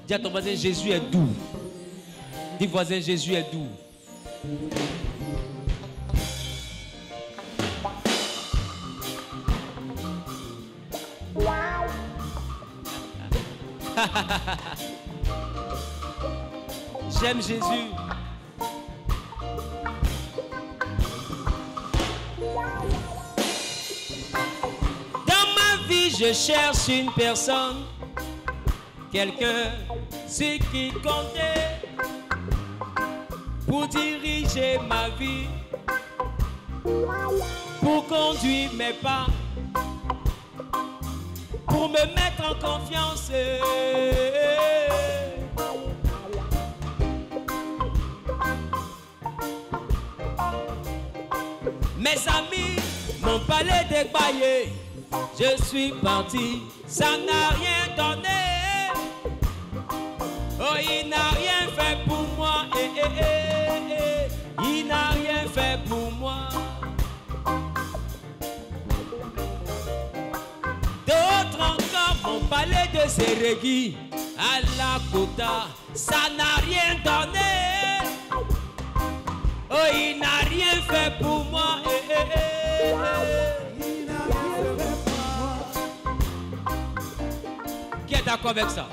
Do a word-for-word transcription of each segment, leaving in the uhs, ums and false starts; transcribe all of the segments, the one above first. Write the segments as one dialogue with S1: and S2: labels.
S1: Dis à ton voisin, Jésus est doux. Dis voisin, Jésus est doux. J'aime Jésus. Dans ma vie, je cherche une personne, quelqu'un, ce qui comptait pour diriger ma vie, pour conduire mes pas, pour me mettre en confiance. Mes amis m'ont parlé débaillé, je suis parti, ça n'a rien donné. Oh, il n'a rien fait pour moi, eh, eh, eh, eh. Il n'a rien fait pour moi. D'autres encore m'ont parlé de Sérégui à la Kota, ça n'a rien donné. Oh, il n'a rien fait pour moi, eh, eh, eh, eh. Il n'a rien fait pour moi. Qui est d'accord avec ça?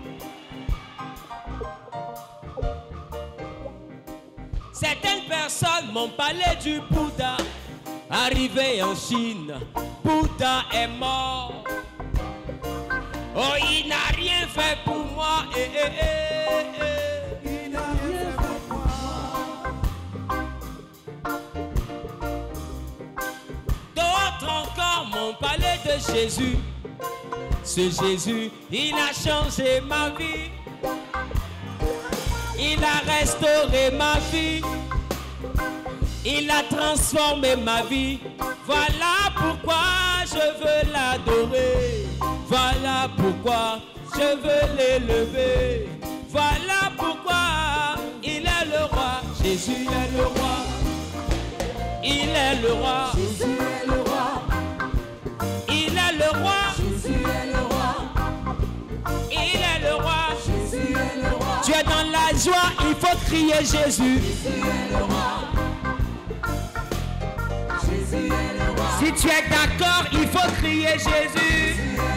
S1: Certaines personnes m'ont parlé du Bouddha, arrivé en Chine, Bouddha est mort. Oh, il n'a rien fait pour moi, eh, eh, eh, eh. Il n'a rien fait pour moi. D'autres encore m'ont parlé de Jésus. Ce Jésus, il a changé ma vie. Il a restauré ma vie. Il a transformé ma vie. Voilà pourquoi je veux l'adorer. Voilà pourquoi je veux l'élever. Voilà pourquoi il est le roi. Jésus est le roi. Il est le roi.
S2: Jésus est le roi.
S1: Il est le roi.
S2: Jésus est le roi.
S1: Il est le roi.
S2: Jésus est le roi.
S1: Tu es dans la joie, il faut crier Jésus.
S2: Jésus est le roi. Jésus est le roi.
S1: Si tu es d'accord, il faut crier Jésus.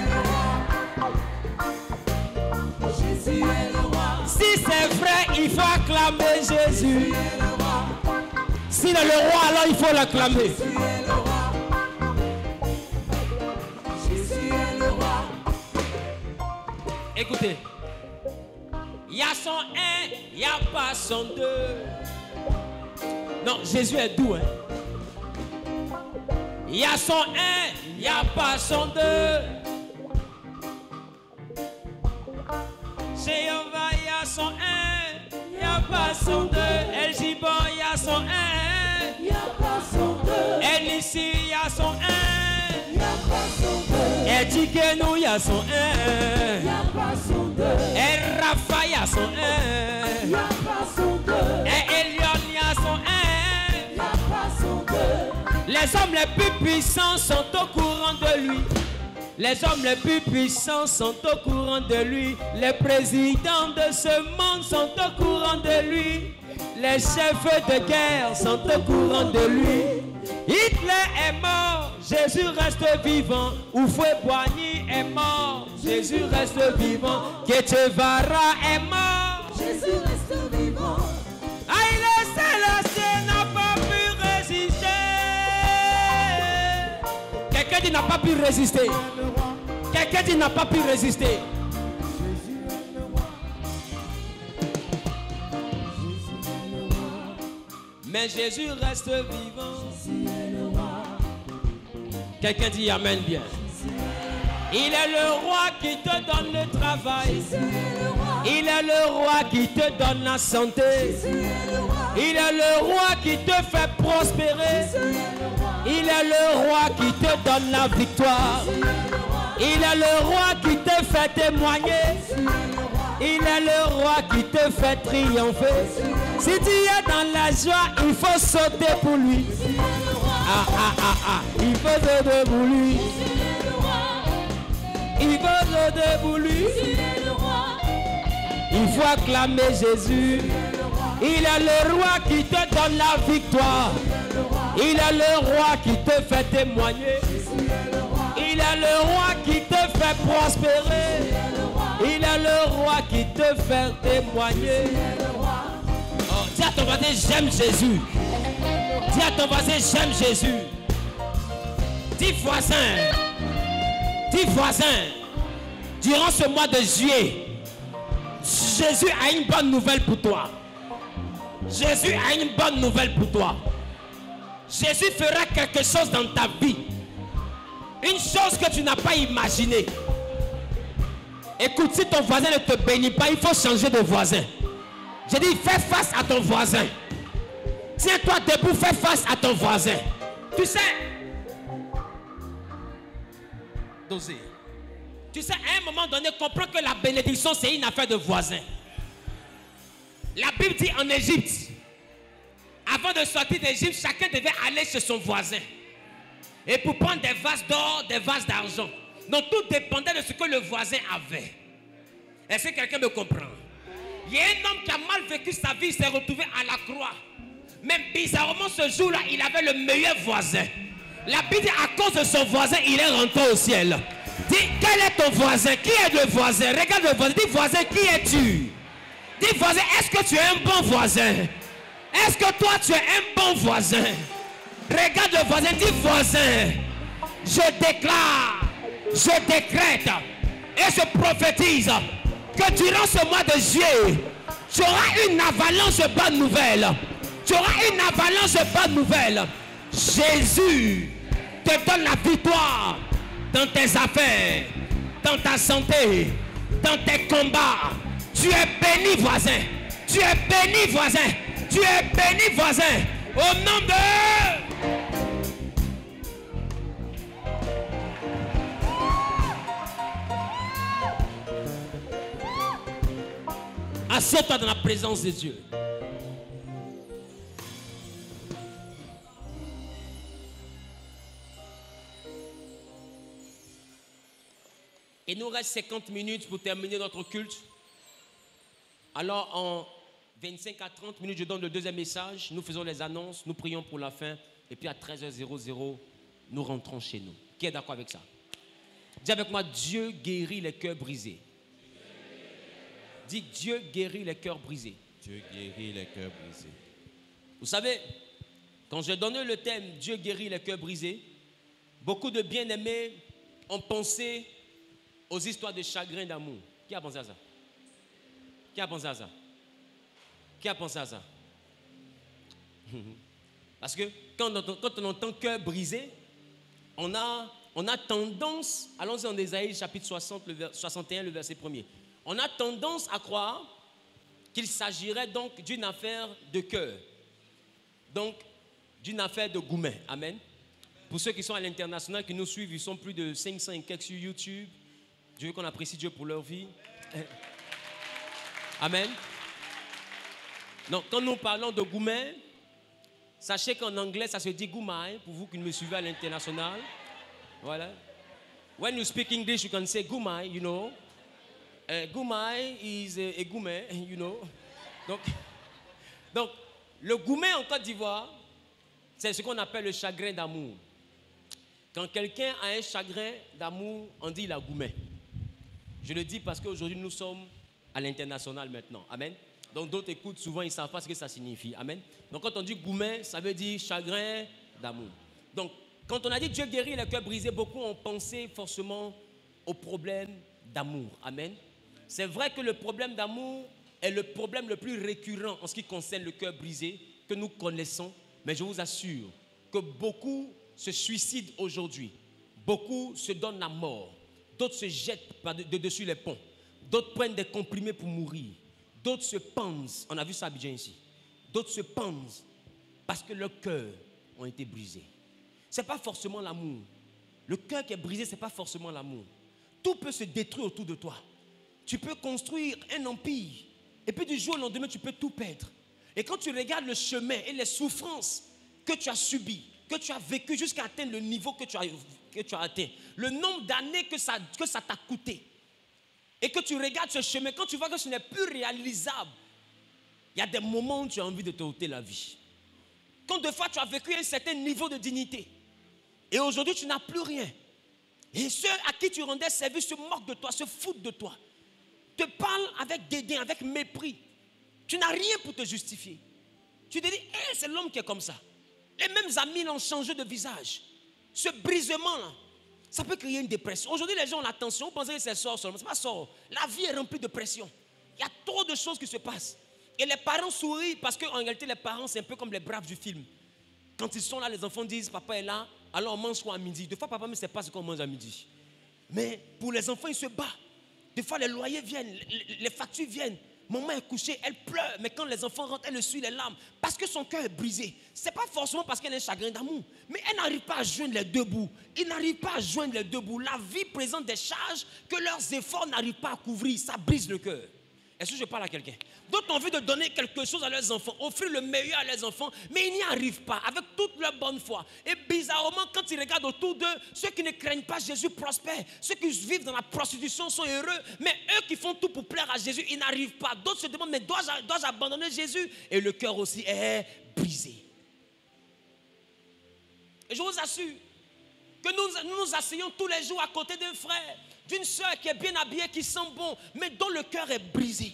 S2: Jésus est le roi.
S1: Si c'est vrai, il faut acclamer Jésus.
S2: Jésus est le roi.
S1: S'il est le roi, alors il faut l'acclamer.
S2: Jésus est le roi. Jésus est le roi.
S1: Écoutez, il y a son un, il n'y a pas son deux. Non, Jésus est doux, hein. Il y a son un, il n'y a pas son deux. Jéhovah, il y a son un, il n'y a pas son deux. El Gibor, il y a son un,
S2: Il n'y a pas son deux.
S1: El Nissi, il y a son un.
S2: Il n'y a pas son deux.
S1: El Tikenu, il y a son un.
S2: Il n'y a pas son deux.
S1: El Rafa, il y a son
S2: Il n'y
S1: un.
S2: a pas son deux.
S1: Et Elion, il y a son un.
S2: Il n'y a pas son deux.
S1: Les hommes les plus puissants sont au courant de lui. Les hommes les plus puissants sont au courant de lui. Les présidents de ce monde sont au courant de lui. Les chefs de guerre sont au courant de lui. Hitler est mort, Jésus reste vivant. Oufoué Boigny est mort, Jésus reste vivant. Guevara est mort,
S2: Jésus reste vivant.
S1: Haïlé Sélassié n'a pas pu résister. Quelqu'un dit n'a pas pu résister. Quelqu'un dit n'a pas pu résister. Mais Jésus reste vivant. Quelqu'un dit amen bien. Il est le roi qui te donne le travail. Il est le roi qui te donne la santé. Il est le roi qui te fait prospérer. Il est le roi qui te donne la victoire. Il est le roi qui te fait témoigner. Il est le roi qui te fait triompher. Si tu es dans la joie, il faut sauter pour lui. Ah ah ah ah, il faut sauter pour lui. Il faut sauter pour lui. Il faut acclamer Jésus. Il est le roi qui te donne la victoire. Il est le roi qui te fait témoigner. Il est le roi qui te fait prospérer. Il est le roi qui te fait témoigner. Oh, dis à ton voisin, j'aime Jésus. Dis à ton voisin, j'aime Jésus. Dis voisin, dis voisin, durant ce mois de juillet, Jésus a une bonne nouvelle pour toi. Jésus a une bonne nouvelle pour toi. Jésus fera quelque chose dans ta vie. Une chose que tu n'as pas imaginée. Écoute, si ton voisin ne te bénit pas, il faut changer de voisin. J'ai dit, fais face à ton voisin. Tiens-toi debout, fais face à ton voisin. Tu sais, doser. Tu sais, à un moment donné, comprends que la bénédiction, c'est une affaire de voisin. La Bible dit en Égypte, avant de sortir d'Égypte, chacun devait aller chez son voisin. Et pour prendre des vases d'or, des vases d'argent. Donc tout dépendait de ce que le voisin avait. Est-ce que quelqu'un me comprend? Il y a un homme qui a mal vécu sa vie, il s'est retrouvé à la croix. Même bizarrement ce jour-là, il avait le meilleur voisin. La Bible dit à cause de son voisin, il est rentré au ciel. Dis, quel est ton voisin? Qui est le voisin? Regarde le voisin. Dis, voisin, qui es-tu? Dis, voisin, est-ce que tu es un bon voisin? Est-ce que toi, tu es un bon voisin? Regarde le voisin. Dis, voisin, je déclare, je décrète et je prophétise que durant ce mois de juillet, tu auras une avalanche de bonnes nouvelles. Tu auras une avalanche de bonnes nouvelles. Jésus te donne la victoire dans tes affaires, dans ta santé, dans tes combats. Tu es béni, voisin. Tu es béni, voisin. Tu es béni, voisin. Au nom de... Assieds-toi dans la présence de Dieu. Il nous reste cinquante minutes pour terminer notre culte. Alors, en vingt-cinq à trente minutes, je donne le deuxième message. Nous faisons les annonces, nous prions pour la fin. Et puis à treize heures, nous rentrons chez nous. Qui est d'accord avec ça? Dis avec moi, Dieu guérit les cœurs brisés. Dis, Dieu guérit les cœurs brisés.
S3: Dieu guérit les cœurs brisés.
S1: Vous savez, quand j'ai donné le thème Dieu guérit les cœurs brisés, beaucoup de bien-aimés ont pensé aux histoires de chagrin d'amour. Qui a pensé à ça? Qui a pensé à ça? Qui a pensé à ça? Parce que quand on entend, quand on entend cœur brisé, on a, on a tendance, allons-y en Ésaïe chapitre soixante, le vers, soixante et un, le verset premier. On a tendance à croire qu'il s'agirait donc d'une affaire de cœur. Donc, d'une affaire de gourmet. Amen. Pour ceux qui sont à l'international, qui nous suivent, ils sont plus de cinq cents et quelques sur YouTube. Je veux qu'on apprécie Dieu pour leur vie. Amen. Donc, quand nous parlons de gourmet, sachez qu'en anglais, ça se dit gourmet, pour vous qui me suivez à l'international. Voilà. When you speak English, you can say gourmet, you know. Uh, gourmet is a, a gourmet, you know. Donc, donc, le gourmet en Côte d'Ivoire, c'est ce qu'on appelle le chagrin d'amour. Quand quelqu'un a un chagrin d'amour, on dit il a gourmet. Je le dis parce qu'aujourd'hui, nous sommes à l'international maintenant. Amen. Donc, d'autres écoutent souvent, ils ne savent pas ce que ça signifie. Amen. Donc, quand on dit gourmet, ça veut dire chagrin d'amour. Donc, quand on a dit Dieu guérit les cœurs brisés, beaucoup ont pensé forcément au problème d'amour. Amen. C'est vrai que le problème d'amour est le problème le plus récurrent en ce qui concerne le cœur brisé que nous connaissons. Mais je vous assure que beaucoup se suicident aujourd'hui. Beaucoup se donnent la mort. D'autres se jettent de dessus les ponts. D'autres prennent des comprimés pour mourir. D'autres se pendent. On a vu ça bien ici. D'autres se pendent parce que leurs cœurs ont été brisés. Ce n'est pas forcément l'amour. Le cœur qui est brisé, ce n'est pas forcément l'amour. Tout peut se détruire autour de toi. Tu peux construire un empire et puis du jour au lendemain, tu peux tout perdre. Et quand tu regardes le chemin et les souffrances que tu as subies, que tu as vécues jusqu'à atteindre le niveau que tu as, que tu as atteint, le nombre d'années que ça, que ça t'a coûté, et que tu regardes ce chemin, quand tu vois que ce n'est plus réalisable, il y a des moments où tu as envie de te ôter la vie. Quand deux fois tu as vécu un certain niveau de dignité, et aujourd'hui tu n'as plus rien, et ceux à qui tu rendais service se moquent de toi, se foutent de toi, te parlent avec dédain, avec mépris. Tu n'as rien pour te justifier. Tu te dis, hey, c'est l'homme qui est comme ça. Les mêmes amis l'ont changé de visage. Ce brisement-là, ça peut créer une dépression. Aujourd'hui, les gens ont l'attention, vous pensez que c'est sort seulement. Ce n'est pas sort. La vie est remplie de pression. Il y a trop de choses qui se passent. Et les parents sourient parce qu'en réalité, les parents, c'est un peu comme les braves du film. Quand ils sont là, les enfants disent, papa est là, alors on mange quoi à midi? Des fois, papa ne sait pas ce qu'on mange à midi. Mais pour les enfants, ils se battent. Des fois, les loyers viennent, les factures viennent. Maman est couchée, elle pleure, mais quand les enfants rentrent, elle le suit les larmes. Parce que son cœur est brisé. Ce n'est pas forcément parce qu'elle a un chagrin d'amour. Mais elle n'arrive pas à joindre les deux bouts. Ils n'arrivent pas à joindre les deux bouts. La vie présente des charges que leurs efforts n'arrivent pas à couvrir. Ça brise le cœur. Est-ce que je parle à quelqu'un? D'autres ont envie de donner quelque chose à leurs enfants, offrir le meilleur à leurs enfants, mais ils n'y arrivent pas, avec toute leur bonne foi. Et bizarrement, quand ils regardent autour d'eux, ceux qui ne craignent pas Jésus prospèrent. Ceux qui vivent dans la prostitution sont heureux, mais eux qui font tout pour plaire à Jésus, ils n'arrivent pas. D'autres se demandent, mais dois-je, dois-je abandonner Jésus? Et le cœur aussi est brisé. Et je vous assure que nous nous, nous asseyons tous les jours à côté d'un frère, d'une soeur qui est bien habillée, qui sent bon, mais dont le cœur est brisé.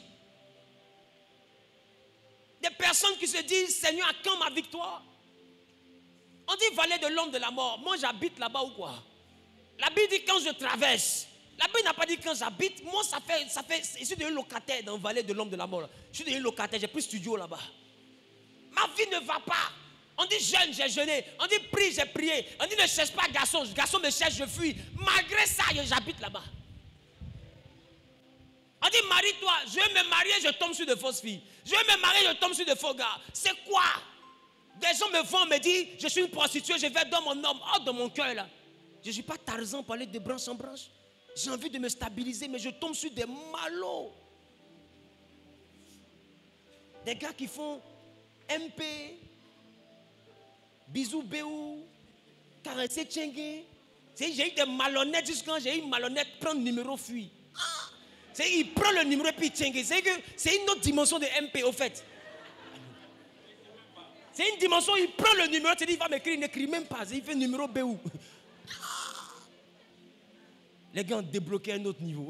S1: Des personnes qui se disent, Seigneur, à quand ma victoire? On dit vallée de l'homme de la mort. Moi, j'habite là-bas ou quoi? La Bible dit quand je traverse. La Bible n'a pas dit quand j'habite. Moi, ça fait, ça fait, je suis devenu locataire dans la vallée de l'homme de la mort. Je suis devenu locataire, j'ai pris studio là-bas. Ma vie ne va pas. On dit jeûne, j'ai jeûné. On dit prie, j'ai prié. On dit ne cherche pas garçon. Garçon me cherche, je fuis. Malgré ça, j'habite là-bas. On dit marie-toi. Je vais me marier, je tombe sur de fausses filles. Je vais me marier, je tombe sur de faux gars. C'est quoi? Des gens me vont me dire je suis une prostituée, je vais dans mon homme. Oh, dans mon cœur là. Je ne suis pas Tarzan pour aller de branche en branche. J'ai envie de me stabiliser, mais je tombe sur des malots. Des gars qui font M P. Bisous Béou, caresser Tchengue. J'ai eu des malhonnêtes jusqu'à j'ai eu une malhonnête prendre le numéro fuit. Ah, il prend le numéro et puis Tchengue. C'est une autre dimension de M P au fait. C'est une dimension, il prend le numéro, il dit il va m'écrire, il n'écrit même pas. Il fait numéro Béou. Ah, les gars ont débloqué un autre niveau.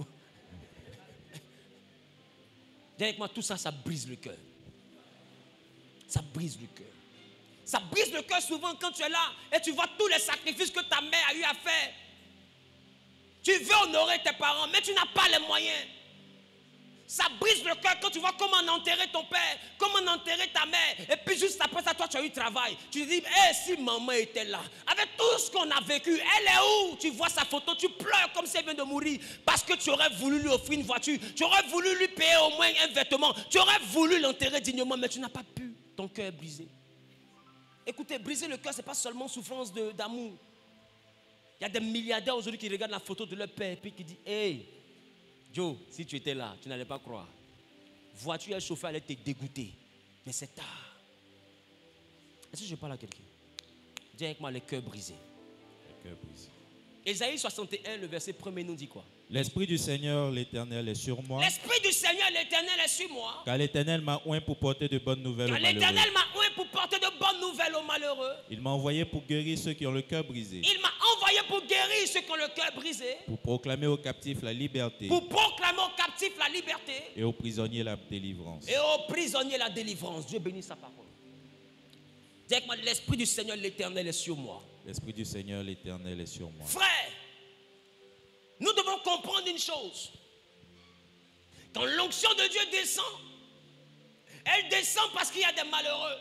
S1: Dis avec moi, tout ça, ça brise le cœur. Ça brise le cœur. Ça brise le cœur souvent quand tu es là et tu vois tous les sacrifices que ta mère a eu à faire. Tu veux honorer tes parents, mais tu n'as pas les moyens. Ça brise le cœur quand tu vois comment enterrer ton père, comment enterrer ta mère. Et puis juste après ça, toi, tu as eu travail. Tu te dis, hey, si maman était là, avec tout ce qu'on a vécu, elle est où? Tu vois sa photo, tu pleures comme si elle vient de mourir. Parce que tu aurais voulu lui offrir une voiture. Tu aurais voulu lui payer au moins un vêtement. Tu aurais voulu l'enterrer dignement, mais tu n'as pas pu. Ton cœur est brisé. Écoutez, briser le cœur, ce n'est pas seulement souffrance d'amour. Il y a des milliardaires aujourd'hui qui regardent la photo de leur père et puis qui disent, hey, Joe, si tu étais là, tu n'allais pas croire. Voiture et chauffeur allait te dégoûter. Mais c'est tard. Est-ce que je parle à quelqu'un? Dis avec moi, les cœurs brisés.
S3: Les cœurs brisés.
S1: Ésaïe soixante et un, le verset premier nous dit quoi?
S3: L'Esprit du Seigneur, l'Éternel, est sur moi.
S1: L'Esprit du Seigneur, l'Éternel est sur moi.
S3: Car l'Éternel m'a oint pour porter de bonnes nouvelles
S1: Car
S3: aux malheureux.
S1: l'Éternel m'a oint pour porter de bonnes nouvelles aux malheureux.
S3: Il m'a envoyé pour guérir ceux qui ont le cœur brisé.
S1: Il m'a envoyé pour guérir ceux qui ont le cœur brisé.
S3: Pour proclamer aux captifs la liberté.
S1: Pour proclamer aux captifs la liberté.
S3: Et aux prisonniers la délivrance.
S1: Et aux prisonniers la délivrance. Dieu bénit sa parole. Dis avec moi, l'Esprit du Seigneur, l'Éternel est sur moi.
S3: L'Esprit du Seigneur, l'Éternel, est sur moi.
S1: Frère, nous devons comprendre une chose. Quand l'onction de Dieu descend, elle descend parce qu'il y a des malheureux.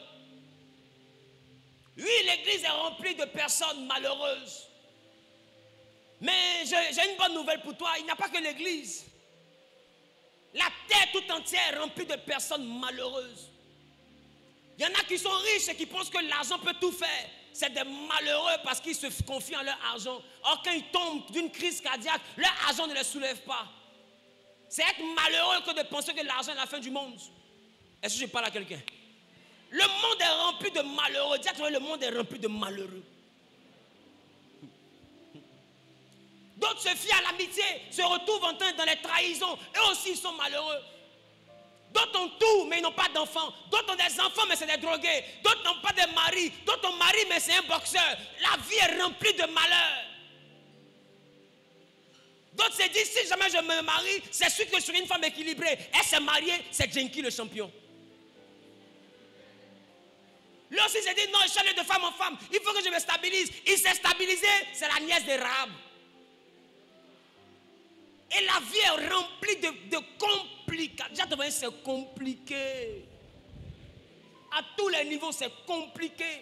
S1: Oui, l'église est remplie de personnes malheureuses. Mais j'ai une bonne nouvelle pour toi, il n'y a pas que l'église. La terre tout entière est remplie de personnes malheureuses. Il y en a qui sont riches et qui pensent que l'argent peut tout faire. C'est des malheureux parce qu'ils se confient en leur argent. Or, quand ils tombent d'une crise cardiaque, leur argent ne les soulève pas. C'est être malheureux que de penser que l'argent est la fin du monde. Est-ce que je parle à quelqu'un? Le monde est rempli de malheureux. Dis-toi, le monde est rempli de malheureux. D'autres se fient à l'amitié, se retrouvent en train dans les trahisons. Eux aussi, ils sont malheureux. D'autres ont tout, mais ils n'ont pas d'enfants. D'autres ont des enfants, mais c'est des drogués. D'autres n'ont pas de mari. D'autres ont mari, mais c'est un boxeur. La vie est remplie de malheur. D'autres se disent, si jamais je me marie, c'est sûr que je serai une femme équilibrée. Elle s'est mariée, c'est Jenki le champion. Lui aussi s'est dit, non, je suis allé de femme en femme. Il faut que je me stabilise. Il s'est stabilisé, c'est la nièce de Rahab. Et la vie est remplie de, de complications. Déjà, devant c'est compliqué. À tous les niveaux, c'est compliqué.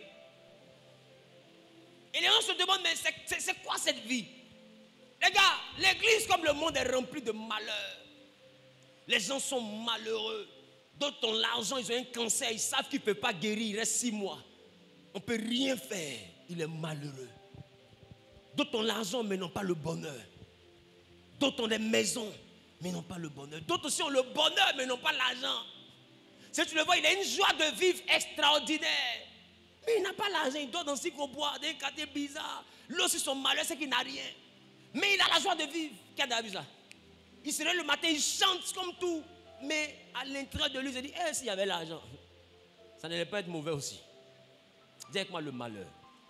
S1: Et les gens se demandent, mais c'est quoi cette vie? Les gars, l'église comme le monde est rempli de malheur. Les gens sont malheureux. D'autres ont l'argent, ils ont un cancer, ils savent qu'ils ne peuvent pas guérir, il reste six mois. On ne peut rien faire, il est malheureux. D'autres ont l'argent mais n'ont pas le bonheur. D'autres ont des maisons mais n'ont pas le bonheur. D'autres aussi ont le bonheur mais n'ont pas l'argent. Si tu le vois, il a une joie de vivre extraordinaire. Mais il n'a pas l'argent, il dort dans six gros bois, dans un quartier bizarre. Lui aussi son malheur, c'est qu'il n'a rien. Mais il a la joie de vivre. Qui a vu ça? Il se lève le matin, il chante comme tout. Mais à l'intérieur de lui, il se dit, eh, s'il y avait l'argent, ça n'allait pas être mauvais aussi. Dis avec moi le malheur.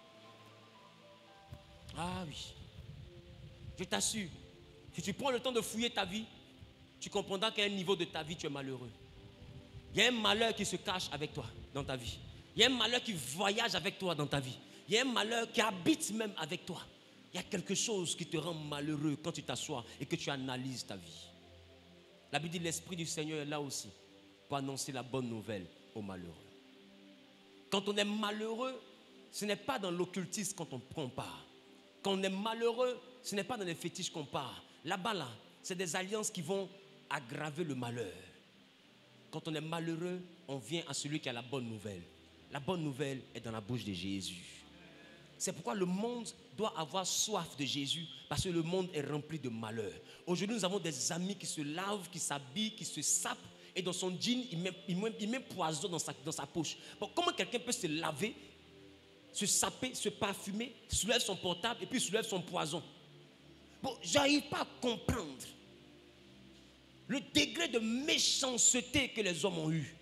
S1: Ah oui. Je t'assure, si tu prends le temps de fouiller ta vie, tu comprendras qu'à un niveau de ta vie, tu es malheureux. Il y a un malheur qui se cache avec toi dans ta vie. Il y a un malheur qui voyage avec toi dans ta vie. Il y a un malheur qui habite même avec toi. Il y a quelque chose qui te rend malheureux quand tu t'assois et que tu analyses ta vie. La Bible dit l'Esprit du Seigneur est là aussi pour annoncer la bonne nouvelle aux malheureux. Quand on est malheureux, ce n'est pas dans l'occultisme quand on prend part. Quand on est malheureux, ce n'est pas dans les fétiches qu'on part. Là-bas, là, c'est des alliances qui vont aggraver le malheur. Quand on est malheureux, on vient à celui qui a la bonne nouvelle. La bonne nouvelle est dans la bouche de Jésus. C'est pourquoi le monde doit avoir soif de Jésus, parce que le monde est rempli de malheur. Aujourd'hui, nous avons des amis qui se lavent, qui s'habillent, qui se sapent, et dans son jean, il met, il met, il met poison dans sa, dans sa poche. Bon, comment quelqu'un peut se laver, se saper, se parfumer, soulève son portable et puis soulève son poison? Bon, j'arrive pas à comprendre le degré de méchanceté que les hommes ont eu.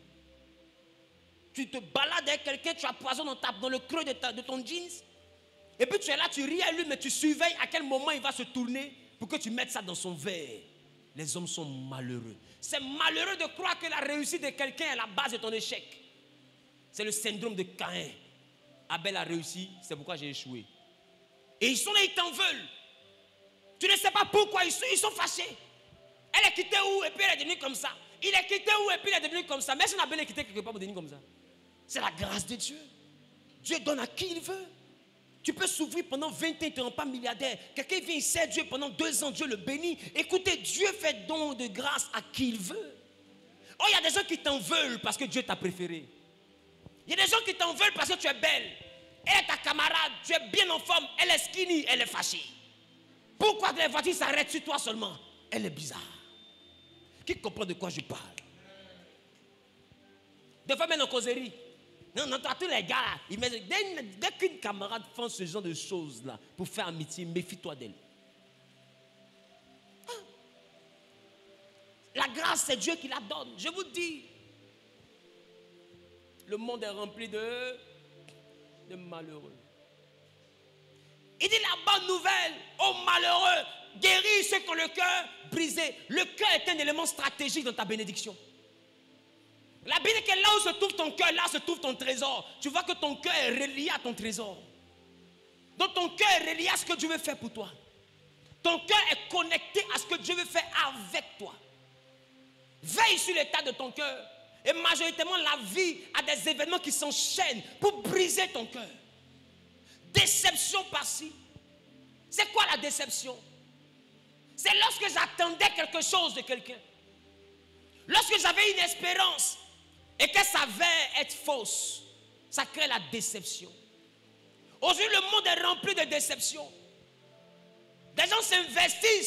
S1: Tu te balades avec quelqu'un, tu as poison dans, ta, dans le creux de, ta, de ton jeans. Et puis tu es là, tu ris à lui, mais tu surveilles à quel moment il va se tourner pour que tu mettes ça dans son verre. Les hommes sont malheureux. C'est malheureux de croire que la réussite de quelqu'un est la base de ton échec. C'est le syndrome de Caïn. Abel a réussi, c'est pourquoi j'ai échoué. Et ils sont là, ils t'en veulent. Tu ne sais pas pourquoi, ils sont, ils sont fâchés. Elle est quittée où et puis elle est devenue comme ça. Il est quitté où et puis il est devenu comme ça. Mais si on a bien quitté quelque part pour devenir comme ça. C'est la grâce de Dieu. Dieu donne à qui il veut. Tu peux s'ouvrir pendant vingt ans, tu ne rends pas milliardaire. Quelqu'un vient, il sert Dieu pendant deux ans, Dieu le bénit. Écoutez, Dieu fait don de grâce à qui il veut. Oh, il y a des gens qui t'en veulent parce que Dieu t'a préféré. Il y a des gens qui t'en veulent parce que tu es belle. Elle est ta camarade, tu es bien en forme, elle est skinny, elle est fâchée. Pourquoi les voitures s'arrêtent sur toi seulement? Elle est bizarre. Qui comprend de quoi je parle? Des fois, même en causerie. Non, non, tous les gars, là, ils dès, dès qu'une camarade fait ce genre de choses-là pour faire amitié, méfie-toi d'elle. Ah. La grâce, c'est Dieu qui la donne. Je vous dis, le monde est rempli de, de malheureux. Il dit la bonne nouvelle aux malheureux, guéris ceux qui ont le cœur brisé. Le cœur est un élément stratégique dans ta bénédiction. La Bible dit que là où se trouve ton cœur, là se trouve ton trésor. Tu vois que ton cœur est relié à ton trésor. Donc ton cœur est relié à ce que Dieu veut faire pour toi. Ton cœur est connecté à ce que Dieu veut faire avec toi. Veille sur l'état de ton cœur. Et majoritairement, la vie a des événements qui s'enchaînent pour briser ton cœur. Déception par-ci. C'est quoi la déception? C'est lorsque j'attendais quelque chose de quelqu'un. Lorsque j'avais une espérance et que ça va être fausse, ça crée la déception. Aujourd'hui, le monde est rempli de déception. Des gens s'investissent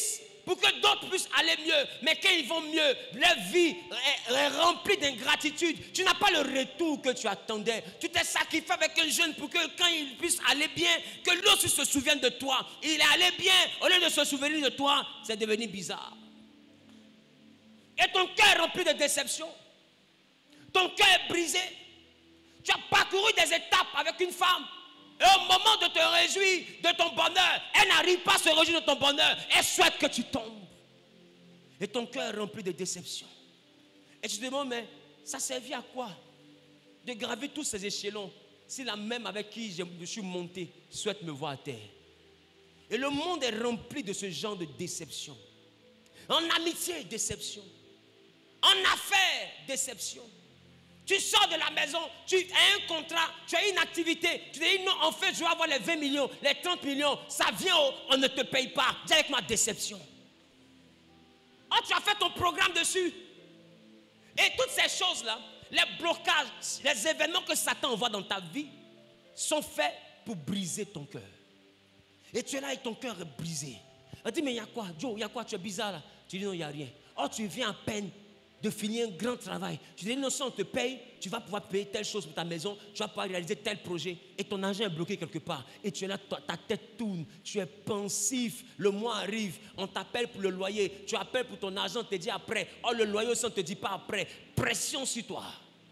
S1: pour que d'autres puissent aller mieux. Mais quand ils vont mieux, leur vie est, est remplie d'ingratitude. Tu n'as pas le retour que tu attendais. Tu t'es sacrifié avec un jeune pour que quand il puisse aller bien, que lui aussi se souvienne de toi. Il est allé bien, au lieu de se souvenir de toi, c'est devenu bizarre. Et ton cœur est rempli de déception. Ton cœur est brisé. Tu as parcouru des étapes avec une femme. Et au moment de te réjouir de ton bonheur, elle n'arrive pas à se réjouir de ton bonheur. Elle souhaite que tu tombes. Et ton cœur est rempli de déception. Et tu te demandes, mais ça servit à quoi de gravir tous ces échelons si la même avec qui je me suis monté souhaite me voir à terre? Et le monde est rempli de ce genre de déception. En amitié, déception. En affaires, déception. Tu sors de la maison, tu as un contrat, tu as une activité. Tu te dis non, en fait, je vais avoir les vingt millions, les trente millions. Ça vient, on ne te paye pas. Dis avec ma déception. Oh, tu as fait ton programme dessus. Et toutes ces choses-là, les blocages, les événements que Satan envoie dans ta vie sont faits pour briser ton cœur. Et tu es là et ton cœur est brisé. On dit, mais il y a quoi? Joe, il y a quoi? Tu es bizarre là. Tu dis non, il n'y a rien. Oh, tu viens à peine de finir un grand travail. Tu dis non, si on te paye, tu vas pouvoir payer telle chose pour ta maison, tu vas pouvoir réaliser tel projet et ton argent est bloqué quelque part. Et tu es là, ta, ta tête tourne, tu es pensif, le mois arrive, on t'appelle pour le loyer, tu appelles pour ton argent, on te dit après. Oh, le loyer aussi, on ne te dit pas après. Pression sur toi.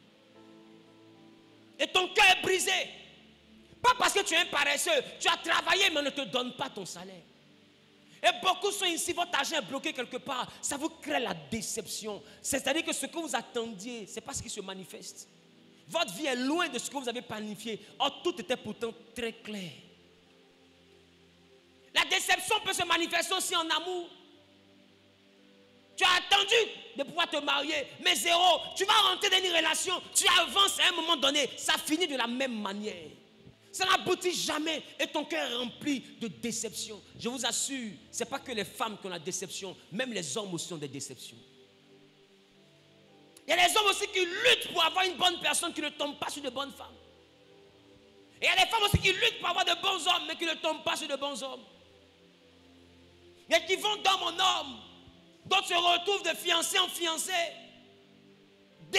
S1: Et ton cœur est brisé. Pas parce que tu es un paresseux, tu as travaillé mais on ne te donne pas ton salaire. Et beaucoup sont ici, votre argent est bloqué quelque part. Ça vous crée la déception. C'est-à-dire que ce que vous attendiez, ce n'est pas ce qui se manifeste. Votre vie est loin de ce que vous avez planifié. Or, tout était pourtant très clair. La déception peut se manifester aussi en amour. Tu as attendu de pouvoir te marier, mais zéro. Tu vas rentrer dans une relation, tu avances à un moment donné, ça finit de la même manière. Ça n'aboutit jamais et ton cœur est rempli de déception. Je vous assure, ce n'est pas que les femmes qui ont la déception, même les hommes aussi ont des déceptions. Il y a des hommes aussi qui luttent pour avoir une bonne personne qui ne tombe pas sur de bonnes femmes. Et il y a des femmes aussi qui luttent pour avoir de bons hommes mais qui ne tombent pas sur de bons hommes. Il y a qui vont d'homme en homme. D'autres se retrouvent de fiancé en fiancé. Des...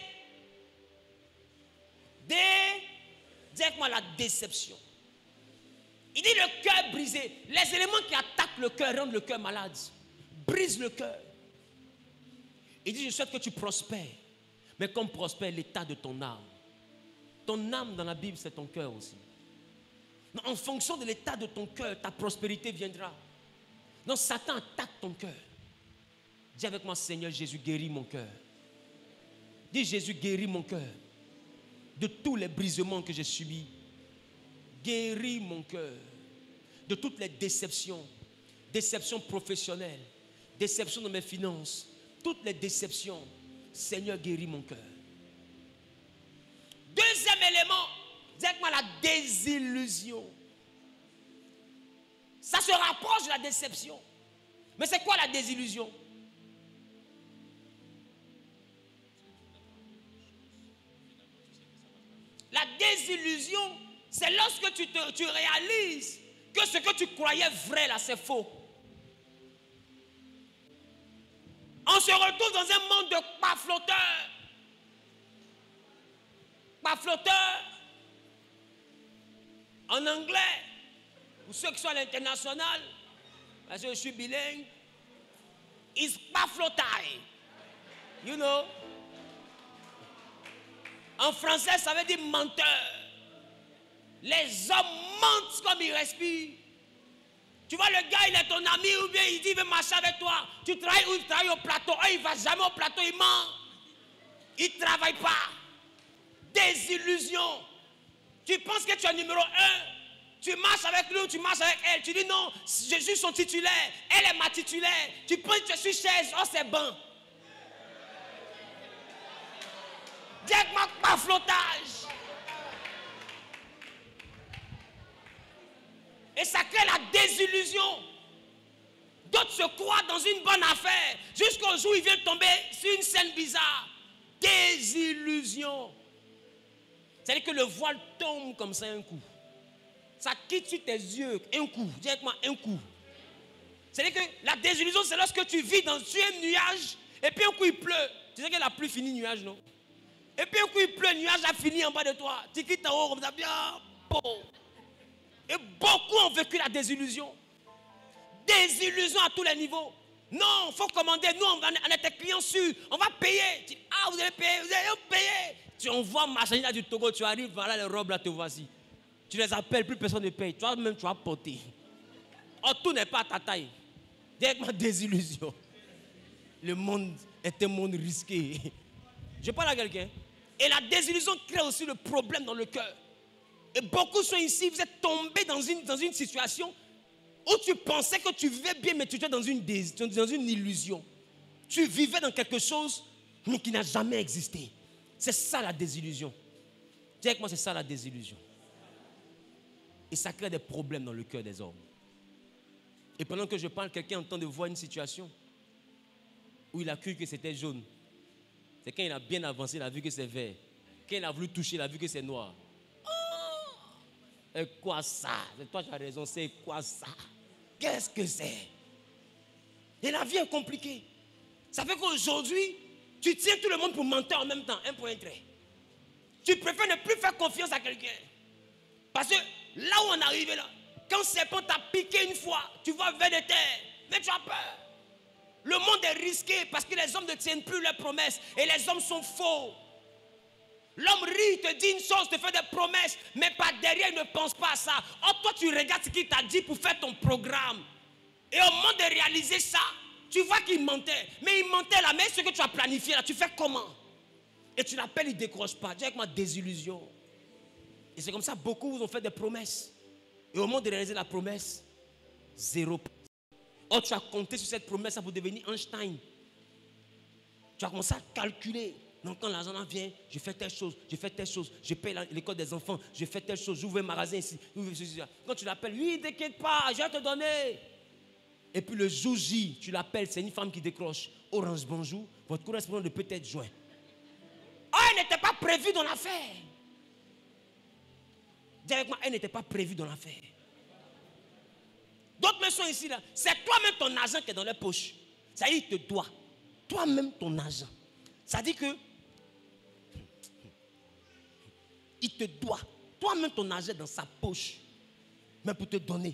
S1: Des... Dis avec moi la déception. Il dit le cœur brisé. Les éléments qui attaquent le cœur rendent le cœur malade. Brisent le cœur. Il dit je souhaite que tu prospères. Mais comme prospère l'état de ton âme. Ton âme dans la Bible c'est ton cœur aussi. En fonction de l'état de ton cœur, ta prospérité viendra. Donc Satan attaque ton cœur. Dis avec moi Seigneur Jésus guéris mon cœur. Dis Jésus guéris mon cœur. De tous les brisements que j'ai subis. Guéris mon cœur. De toutes les déceptions. Déceptions professionnelles. Déceptions dans mes finances. Toutes les déceptions. Seigneur, guéris mon cœur. Deuxième élément. Dis avec moi la désillusion. Ça se rapproche de la déception. Mais c'est quoi la désillusion? La désillusion, c'est lorsque tu, te, tu réalises que ce que tu croyais vrai, là, c'est faux. On se retrouve dans un monde de paflotteurs. Paflotteurs. En anglais, pour ceux qui sont à l'international, parce que je suis bilingue, is paflotai. You know? En français, ça veut dire menteur. Les hommes mentent comme ils respirent. Tu vois, le gars, il est ton ami ou bien il dit, il veut marcher avec toi. Tu travailles où il travaille au plateau. Oh, il ne va jamais au plateau, il ment. Il ne travaille pas. Désillusion. Tu penses que tu es numéro un. Tu marches avec lui ou tu marches avec elle. Tu dis non, je suis son titulaire. Elle est ma titulaire. Tu penses que je suis chaise. Oh, c'est bon. Dis-moi pas flottage. Et ça crée la désillusion. D'autres se croient dans une bonne affaire jusqu'au jour où ils viennent tomber sur une scène bizarre. Désillusion. C'est-à-dire que le voile tombe comme ça un coup. Ça quitte sur tes yeux un coup. Dis avec moi un coup. C'est-à-dire que la désillusion, c'est lorsque tu vis dans un nuage et puis un coup il pleut. Tu sais que la pluie finit nuage, non? Et puis un coup il pleut, le nuage a fini en bas de toi. Tu quittes en haut comme ça, bien bon. Et beaucoup ont vécu la désillusion. Désillusion à tous les niveaux. Non, il faut commander. Nous, on, on est tes clients sûrs. On va payer. Tu dis, ah, vous allez payer, vous allez payer. Tu envoies marchandise là du Togo, tu arrives, voilà les robes là, te voici. Tu les appelles, plus personne ne paye. Toi même, tu vas porter. Oh, tout n'est pas à ta taille. Directement désillusion. Le monde est un monde risqué. Je parle à quelqu'un. Et la désillusion crée aussi le problème dans le cœur. Et beaucoup sont ici, vous êtes tombés dans une, dans une situation où tu pensais que tu vivais bien, mais tu étais dans une, dans une illusion. Tu vivais dans quelque chose, mais qui n'a jamais existé. C'est ça la désillusion. Dis avec moi, c'est ça la désillusion. Et ça crée des problèmes dans le cœur des hommes. Et pendant que je parle, quelqu'un est en train de voir une situation où il a cru que c'était jaune. C'est quand il a bien avancé, il a vu que c'est vert. Quand il a voulu toucher, il a vu que c'est noir. Oh! Et quoi ça? C'est toi qui as raison, c'est quoi ça? Qu'est-ce que c'est? Et la vie est compliquée. Ça fait qu'aujourd'hui, tu tiens tout le monde pour mentir en même temps, un point trait. Tu préfères ne plus faire confiance à quelqu'un. Parce que là où on est arrivé là, quand serpent t'a piqué une fois, tu vas vers de terre, mais tu as peur. Le monde est risqué parce que les hommes ne tiennent plus leurs promesses et les hommes sont faux. L'homme rit, te dit une chose, te fait des promesses, mais par derrière, il ne pense pas à ça. Or, toi, tu regardes ce qu'il t'a dit pour faire ton programme. Et au moment de réaliser ça, tu vois qu'il mentait. Mais il mentait là, mais ce que tu as planifié là, tu fais comment? Et tu l'appelles, il ne décroche pas. Dis avec moi, désillusion. Et c'est comme ça, beaucoup vous ont fait des promesses. Et au moment de réaliser la promesse, zéro. Or, tu as compté sur cette promesse pour devenir Einstein. Tu as commencé à calculer. Donc quand l'argent vient, je fais telle chose, je fais telle chose, je paye l'école des enfants, je fais telle chose, j'ouvre un magasin ici. Quand tu l'appelles, oui, ne t'inquiète pas, je vais te donner. Et puis le jour J, tu l'appelles, c'est une femme qui décroche. Orange, bonjour, votre correspondant de peut-être juin. Oh, elle n'était pas prévue dans l'affaire. Dis avec moi, elle n'était pas prévue dans l'affaire. D'autres me sont ici là. C'est toi-même ton argent qui est dans les poches. Ça dit, il te doit. Toi-même ton argent. Ça dit que il te doit. Toi-même ton argent dans sa poche. Mais pour te donner.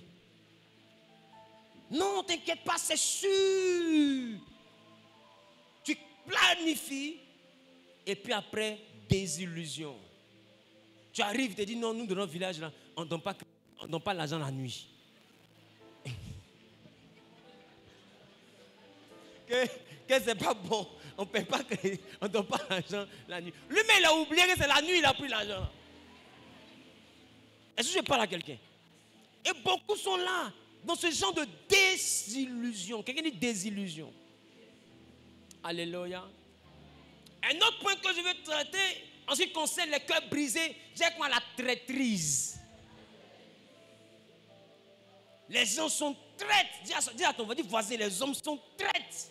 S1: Non, t'inquiète pas, c'est sûr. Tu planifies. Et puis après, désillusion. Tu arrives, tu te dis non, nous dans notre village, là, on ne donne pas, on donne pas l'argent la nuit. que, que c'est pas bon. On ne paie pas, on ne donne pas l'argent la nuit. Lui-même, il a oublié que c'est la nuit, il a pris l'argent. Est-ce que je parle à quelqu'un? Et beaucoup sont là, dans ce genre de désillusion. Quelqu'un dit désillusion. Alléluia. Un autre point que je veux traiter, en ce qui concerne les cœurs brisés, j'ai quoi la traîtrise. Les gens sont traîtres. Dis à, dis à ton voisin, les hommes sont traîtres.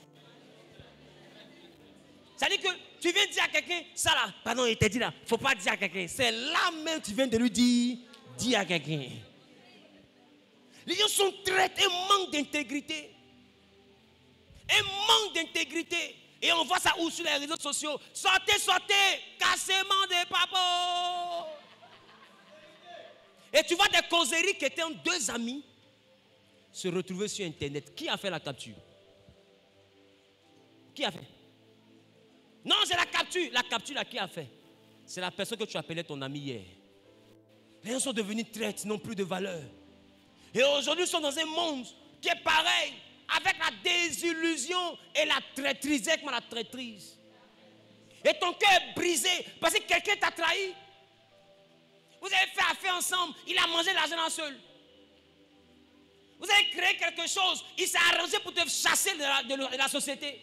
S1: Ça veut dire que tu viens dire à quelqu'un, ça là, pardon, il t'a dit là, il ne faut pas dire à quelqu'un. C'est là même que tu viens de lui dire, dis à quelqu'un. Les gens sont traîtres et manquent d'intégrité. Et manquent d'intégrité. Et on voit ça où sur les réseaux sociaux. Sortez, sortez, cassement des papos. Et tu vois des causeries qui étaient deux amis se retrouver sur Internet. Qui a fait la capture? Qui a fait? Non, c'est la capture. La capture, là, qui a fait? C'est la personne que tu appelais ton ami hier. Les gens sont devenus traîtres, n'ont plus de valeur. Et aujourd'hui, ils sont dans un monde qui est pareil, avec la désillusion et la traîtrise. Avec moi, la traîtrise. Et ton cœur est brisé parce que quelqu'un t'a trahi. Vous avez fait affaire ensemble, il a mangé l'argent d'un seul. Vous avez créé quelque chose, il s'est arrangé pour te chasser de la, de la société.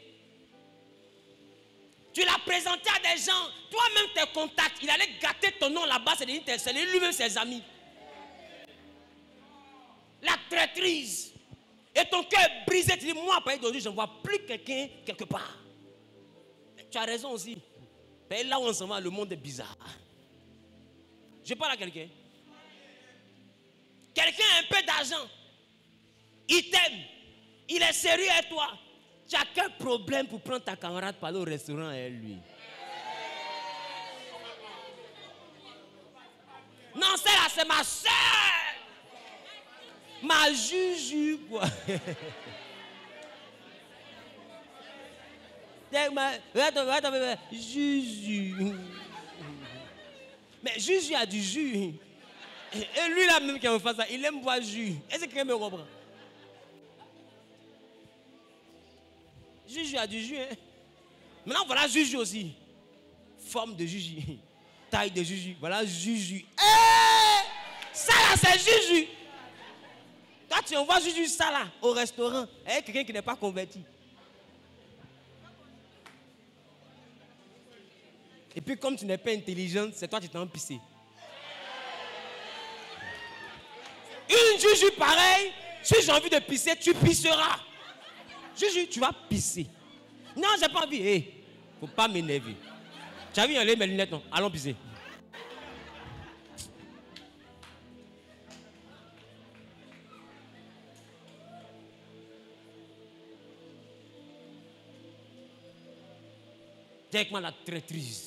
S1: Tu l'as présenté à des gens, toi-même tes contacts, il allait gâter ton nom là-bas, c'est lui-même ses amis. La traîtrise. Et ton cœur est brisé, tu dis, moi, à partir d'aujourd'hui, je ne vois plus quelqu'un quelque part. Tu as raison aussi. Et là où on s'en va, le monde est bizarre. Je parle à quelqu'un. Quelqu'un a un peu d'argent. Il t'aime. Il est sérieux avec toi. Tu as quel problème pour prendre ta camarade pour aller au restaurant avec lui? Non, celle-là, c'est ma soeur. Ma juju, quoi. Juju. Mais Juju a du jus. Et lui là même qui a fait ça, il aime boire jus. Est-ce que quelqu'un me comprend? Juju a du jus. Hein? Maintenant voilà Juju aussi. Forme de Juju. Taille de Juju. Voilà Juju. Hey! Ça là c'est Juju. Toi tu envoies Juju ça là au restaurant avec quelqu'un qui n'est pas converti. Et puis comme tu n'es pas intelligente, c'est toi qui t'es empissé. Une Juju pareille, si j'ai envie de pisser, tu pisseras. Juju, tu vas pisser. Non, j'ai pas envie. Hé, hey, faut pas m'énerver. Tu as vu enlever mes lunettes, non? Allons pisser. Dis avec moi la traîtrise.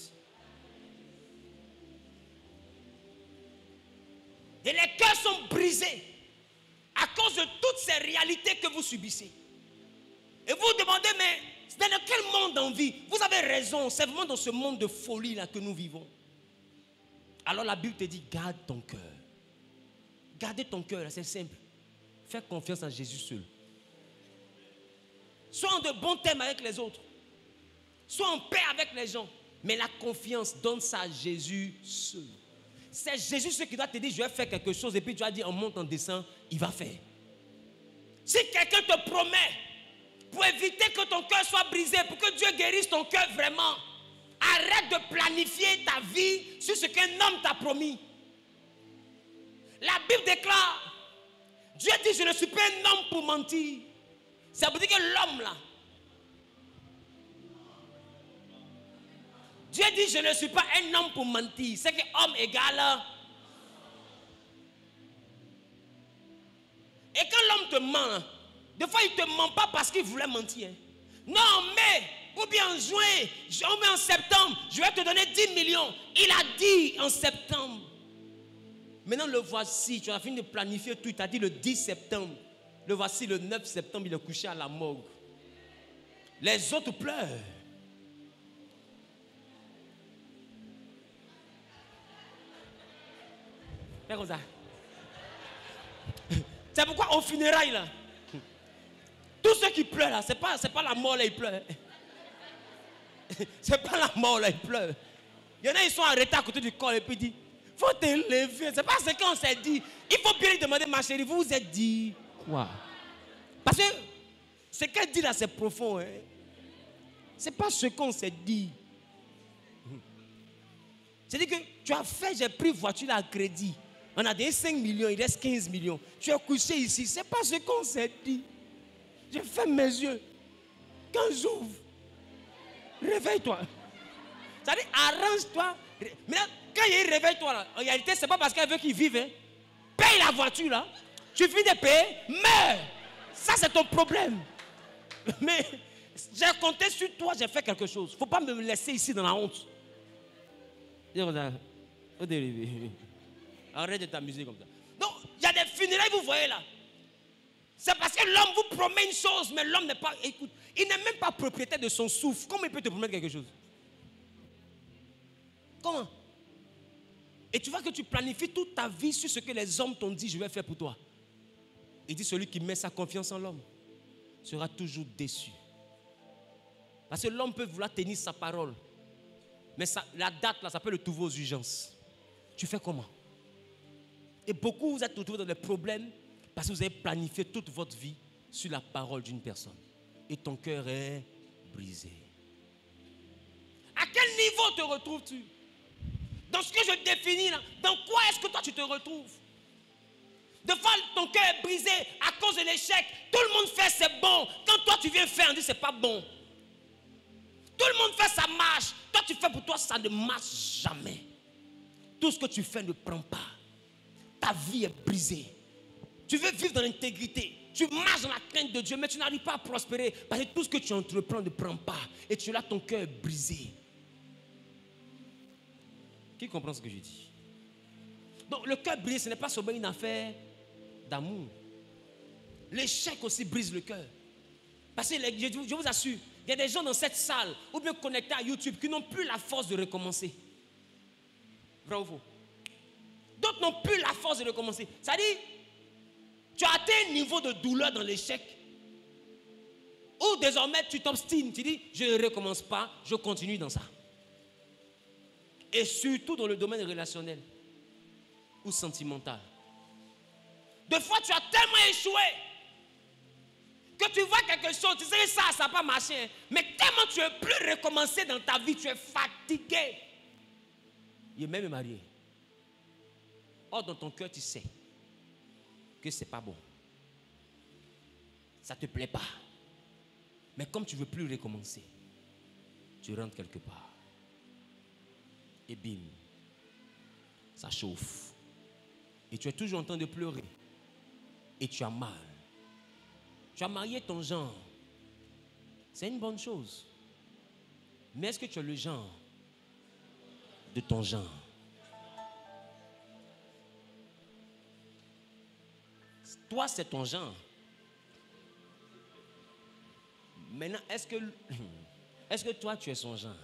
S1: Et les cœurs sont brisés à cause de toutes ces réalités que vous subissez. Et vous vous demandez, mais c'est dans quel monde on vit? Vous avez raison, c'est vraiment dans ce monde de folie là que nous vivons. Alors la Bible te dit, garde ton cœur. Gardez ton cœur, c'est simple. Fais confiance en Jésus seul. Sois en de bons termes avec les autres. Sois en paix avec les gens. Mais la confiance, donne ça à Jésus seul. C'est Jésus ce qui doit te dire, je vais faire quelque chose. Et puis tu vas dire, on monte, on descend, il va faire. Si quelqu'un te promet, pour éviter que ton cœur soit brisé, pour que Dieu guérisse ton cœur vraiment, arrête de planifier ta vie sur ce qu'un homme t'a promis. La Bible déclare, Dieu dit, je ne suis pas un homme pour mentir. Ça veut dire que l'homme là, Dieu dit, je ne suis pas un homme pour mentir. C'est que homme égale. Et quand l'homme te ment, des fois il ne te ment pas parce qu'il voulait mentir. Non, mais, ou bien en juin, ou bien en septembre, je vais te donner dix millions. Il a dit en septembre. Maintenant le voici, tu as fini de planifier tout. Il t'a dit le dix septembre. Le voici le neuf septembre, il est couché à la morgue. Les autres pleurent. Fais comme ça. C'est pourquoi au funérailles là, tous ceux qui pleurent là, c'est pas, c'est pas la mort là, ils pleurent. C'est pas la mort là, ils pleurent. Il y en a, ils sont arrêtés à côté du corps et puis ils disent, faut te lever. C'est pas ce qu'on s'est dit. Il faut bien lui demander, ma chérie, vous vous êtes dit quoi? Parce que ce qu'elle dit là, c'est profond. Hein? C'est pas ce qu'on s'est dit. C'est-à-dire que tu as fait, j'ai pris voiture à crédit. On a donné cinq millions, il reste quinze millions. Tu es couché ici, c'est pas ce qu'on s'est dit. Je ferme mes yeux. Quand j'ouvre, réveille-toi. C'est-à-dire, arrange-toi. Maintenant, quand il réveille-toi, là, en réalité, c'est pas parce qu'elle veut qu'il vive. Hein. Paye la voiture, là. Tu finis de payer, meurs. Ça, c'est ton problème. Mais j'ai compté sur toi, j'ai fait quelque chose. Il ne faut pas me laisser ici dans la honte. Arrête de t'amuser comme ça. Donc, il y a des funérailles, vous voyez là. C'est parce que l'homme vous promet une chose, mais l'homme n'est pas. Écoute, il n'est même pas propriétaire de son souffle. Comment il peut te promettre quelque chose? Comment? Et tu vois que tu planifies toute ta vie sur ce que les hommes t'ont dit, je vais faire pour toi. Il dit, celui qui met sa confiance en l'homme sera toujours déçu. Parce que l'homme peut vouloir tenir sa parole. Mais ça, la date là, ça peut le trouver aux urgences. Tu fais comment? Et beaucoup vous êtes retrouvés dans des problèmes parce que vous avez planifié toute votre vie sur la parole d'une personne. Et ton cœur est brisé. À quel niveau te retrouves-tu? Dans ce que je définis là, dans quoi est-ce que toi tu te retrouves? De fois, ton cœur est brisé à cause de l'échec. Tout le monde fait, c'est bon. Quand toi tu viens faire, on dit c'est pas bon. Tout le monde fait, ça marche. Toi tu fais pour toi, ça ne marche jamais. Tout ce que tu fais ne prend pas. Ta vie est brisée. Tu veux vivre dans l'intégrité. Tu marches dans la crainte de Dieu, mais tu n'arrives pas à prospérer parce que tout ce que tu entreprends ne prend pas. Et tu as ton cœur brisé. Qui comprend ce que je dis? Donc le cœur brisé, ce n'est pas seulement une affaire d'amour. L'échec aussi brise le cœur. Parce que je, je vous assure, il y a des gens dans cette salle ou bien connectés à YouTube qui n'ont plus la force de recommencer. Vrai ou faux? D'autres n'ont plus la force de recommencer. C'est-à-dire, tu as atteint un niveau de douleur dans l'échec où désormais tu t'obstines. Tu dis, je ne recommence pas, je continue dans ça. Et surtout dans le domaine relationnel ou sentimental. Des fois, tu as tellement échoué que tu vois quelque chose, tu sais ça, ça n'a pas marché. Hein. Mais tellement tu ne veux plus recommencer dans ta vie, tu es fatigué. Il est même marié. Or, dans ton cœur, tu sais que ce n'est pas bon. Ça ne te plaît pas. Mais comme tu ne veux plus recommencer, tu rentres quelque part. Et bim, ça chauffe. Et tu es toujours en train de pleurer. Et tu as mal. Tu as marié ton genre. C'est une bonne chose. Mais est-ce que tu as le genre de ton genre? Toi, c'est ton genre. Maintenant, est-ce que, est-ce que toi, tu es son genre?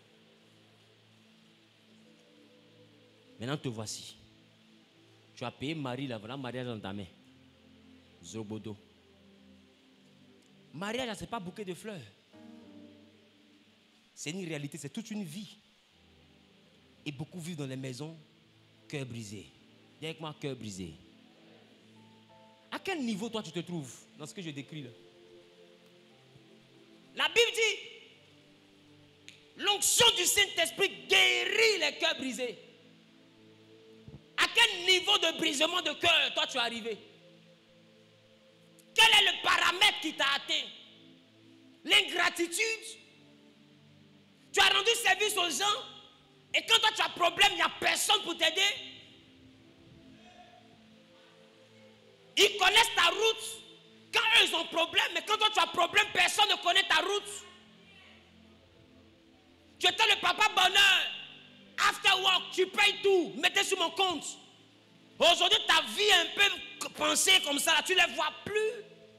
S1: Maintenant, te voici. Tu as payé Marie, là, voilà, mariage dans ta main. Zobodo. Mariage, ce n'est pas bouquet de fleurs. C'est une réalité, c'est toute une vie. Et beaucoup vivent dans les maisons, cœur brisé. Dis avec moi, cœur brisé. À quel niveau, toi, tu te trouves dans ce que je décris là? La Bible dit, l'onction du Saint-Esprit guérit les cœurs brisés. À quel niveau de brisement de cœur, toi, tu es arrivé? Quel est le paramètre qui t'a atteint? L'ingratitude? Tu as rendu service aux gens et quand toi tu as problème, il n'y a personne pour t'aider. Ils connaissent ta route quand eux ils ont problème, mais quand toi tu as problème, personne ne connaît ta route. Tu étais le papa bonheur. After work, tu payes tout, mettez sur mon compte. Aujourd'hui, ta vie est un peu pensée comme ça, là, tu ne les vois plus.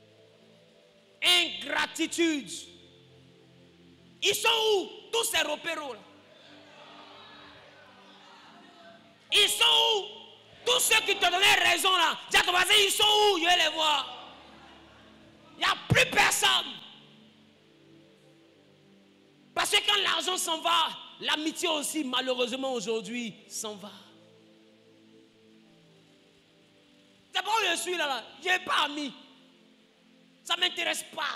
S1: Ingratitude. Ils sont où? Tous ces repéros là. Ils sont où? Tous ceux qui te donnaient raison là. Dis à ton voisin, ils sont où? Je vais les voir. Il n'y a plus personne. Parce que quand l'argent s'en va, l'amitié aussi, malheureusement aujourd'hui, s'en va. C'est bon, je suis là, là. Je n'ai pas ami. Ça ne m'intéresse pas.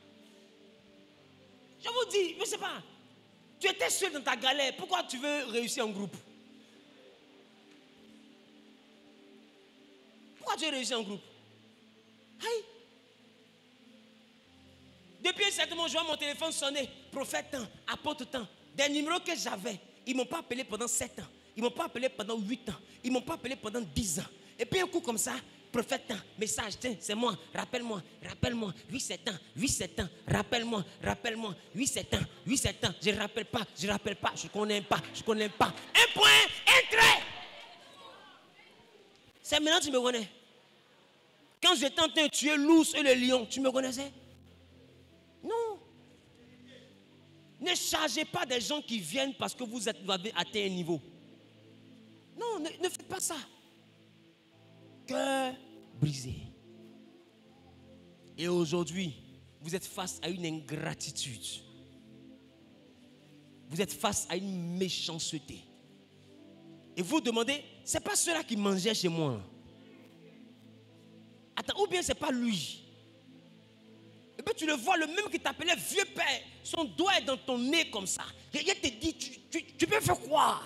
S1: Je vous dis, je ne sais pas. Tu étais seul dans ta galère. Pourquoi tu veux réussir en groupe? Pourquoi tu veux réussir en groupe? Aïe. Depuis un certain moment, je vois mon téléphone sonner. Prophète temps, apôtre temps. Des numéros que j'avais, ils ne m'ont pas appelé pendant sept ans. Ils ne m'ont pas appelé pendant huit ans. Ils ne m'ont pas appelé pendant dix ans. Et puis un coup comme ça, prophète temps, message, tiens, c'est moi, rappelle-moi, rappelle-moi, huit sept ans, huit sept ans, rappelle-moi, rappelle-moi, huit sept ans, huit sept ans, je ne rappelle pas, je ne rappelle pas, je ne connais pas, je ne connais pas. Un point, un trait. C'est maintenant que tu me connais. Quand j'étais en train de tuer l'ours et le lion, tu me connaissais? Non. Ne chargez pas des gens qui viennent parce que vous, êtes, vous avez atteint un niveau. Non, ne, ne faites pas ça. Cœur brisé. Et aujourd'hui, vous êtes face à une ingratitude. Vous êtes face à une méchanceté. Et vous demandez, c'est pas ceux-là qui mangeaient chez moi. Attends, ou bien c'est pas lui. Et puis tu le vois, le même qui t'appelait vieux père, son doigt est dans ton nez comme ça. Et il te dit, tu, tu, tu peux faire quoi?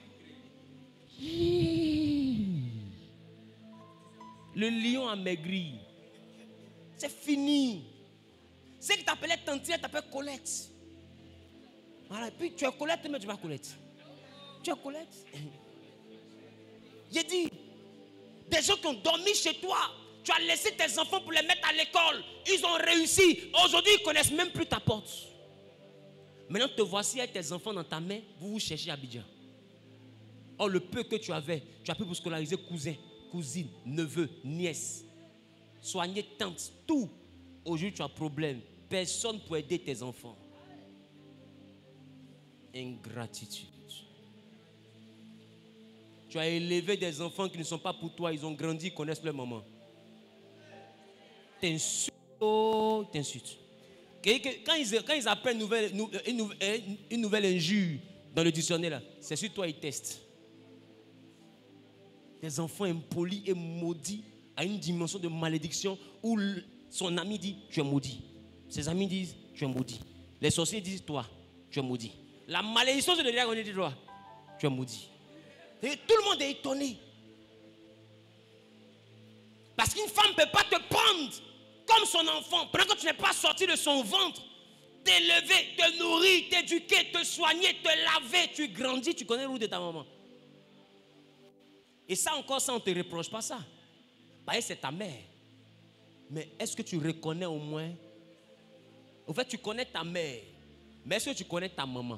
S1: Le lion a maigri. C'est fini. Ceux qui t'appelaient Tantier t'appellent Colette. Voilà, et puis tu es Colette, mais tu vas Colette. Tu es Colette. J'ai dit, des gens qui ont dormi chez toi, Tu as laissé tes enfants pour les mettre à l'école. Ils ont réussi. Aujourd'hui, ils ne connaissent même plus ta porte. Maintenant, te voici avec tes enfants dans ta main. Vous vous cherchez à Abidjan. Or, le peu que tu avais, tu as pu pour scolariser cousin, cousine, neveu, nièce, soigner tante, tout. Aujourd'hui, tu as problème. Personne pour aider tes enfants. Ingratitude. Tu as élevé des enfants qui ne sont pas pour toi. Ils ont grandi, ils connaissent leur maman. T'insultes. Oh, t'insultes. Quand ils, quand ils apprennent une nouvelle, une, nouvelle, une nouvelle injure dans le dictionnaire, c'est sur toi ils testent. Des enfants impolis et maudits à une dimension de malédiction où son ami dit tu es maudit. Ses amis disent tu es maudit. Les sorciers disent toi tu es maudit. La malédiction c'est de dire qu'on dit toi tu es maudit. Et tout le monde est étonné. Parce qu'une femme ne peut pas te prendre comme son enfant, pendant que tu n'es pas sorti de son ventre, t'élever, te nourrir, t'éduquer, te soigner, te laver, tu grandis, tu connais le route de ta maman. Et ça encore, ça on ne te reproche pas ça. Parce que c'est ta mère. Mais est-ce que tu reconnais au moins? En fait, tu connais ta mère, mais est-ce que tu connais ta maman?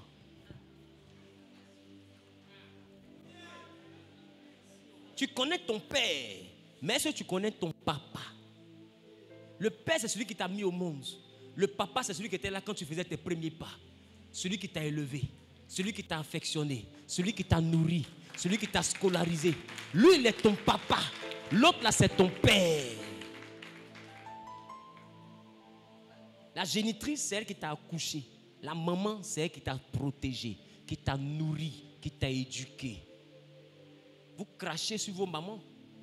S1: Tu connais ton père, mais est-ce que tu connais ton papa? Le père, c'est celui qui t'a mis au monde. Le papa, c'est celui qui était là quand tu faisais tes premiers pas. Celui qui t'a élevé, celui qui t'a affectionné, celui qui t'a nourri, celui qui t'a scolarisé. Lui, il est ton papa. L'autre, là, c'est ton père. La génitrice, c'est elle qui t'a accouché. La maman, c'est elle qui t'a protégé, qui t'a nourri, qui t'a éduqué. Vous crachez sur vos mamans.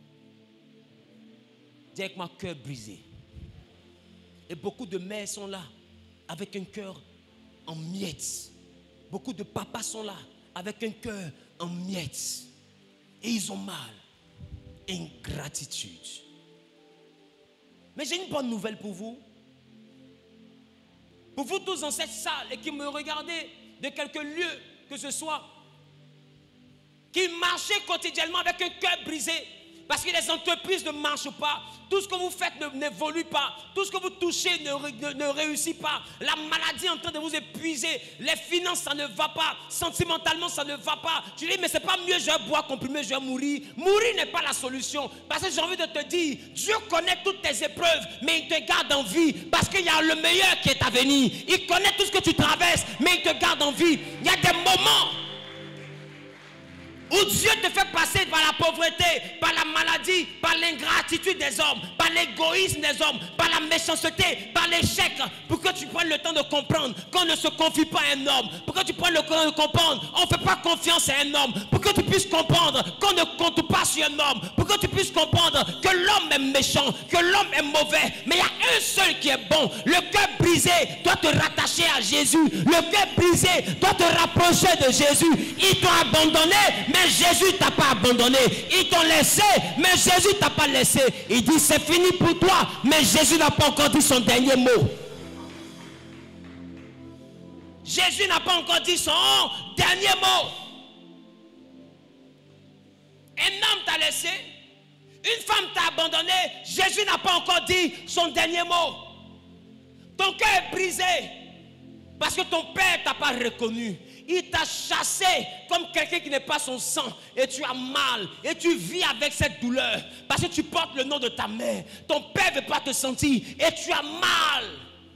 S1: Dis avec moi, cœur brisé. Et beaucoup de mères sont là avec un cœur en miettes. Beaucoup de papas sont là avec un cœur en miettes. Et ils ont mal. Ingratitude. Mais j'ai une bonne nouvelle pour vous. Pour vous tous dans cette salle et qui me regardez de quelque lieu que ce soit, qui marchez quotidiennement avec un cœur brisé, parce que les entreprises ne marchent pas, tout ce que vous faites n'évolue pas, tout ce que vous touchez ne, ne, ne réussit pas, la maladie est en train de vous épuiser, les finances ça ne va pas, sentimentalement ça ne va pas. Tu dis mais c'est pas mieux je vais boire comprimé, je vais mourir. Mourir n'est pas la solution, parce que j'ai envie de te dire, Dieu connaît toutes tes épreuves, mais il te garde en vie, parce qu'il y a le meilleur qui est à venir. Il connaît tout ce que tu traverses, mais il te garde en vie. Il y a des moments où Dieu te fait passer par la pauvreté, par la maladie, par l'ingratitude des hommes, par l'égoïsme des hommes, par la méchanceté, par l'échec, pour que tu prennes le temps de comprendre qu'on ne se confie pas à un homme, pour que tu prennes le temps de comprendre on ne fait pas confiance à un homme, pour que tu puisses comprendre qu'on ne compte pas sur un homme, pour que tu puisses comprendre que l'homme est méchant, que l'homme est mauvais, mais il y a un seul qui est bon. Le cœur brisé doit te rattacher à Jésus, le cœur brisé doit te rapprocher de Jésus. Ils t'ont abandonné, mais Jésus t'a pas abandonné. Ils t'ont laissé, mais Jésus t'a pas laissé. Il dit c'est fini pour toi, mais Jésus n'a pas encore dit son dernier mot. Jésus n'a pas encore dit son dernier mot. Un homme t'a laissé, une femme t'a abandonné, Jésus n'a pas encore dit son dernier mot. Ton cœur est brisé parce que ton père t'a pas reconnu. Il t'a chassé comme quelqu'un qui n'est pas son sang. Et tu as mal. Et tu vis avec cette douleur. Parce que tu portes le nom de ta mère. Ton père ne veut pas te sentir. Et tu as mal.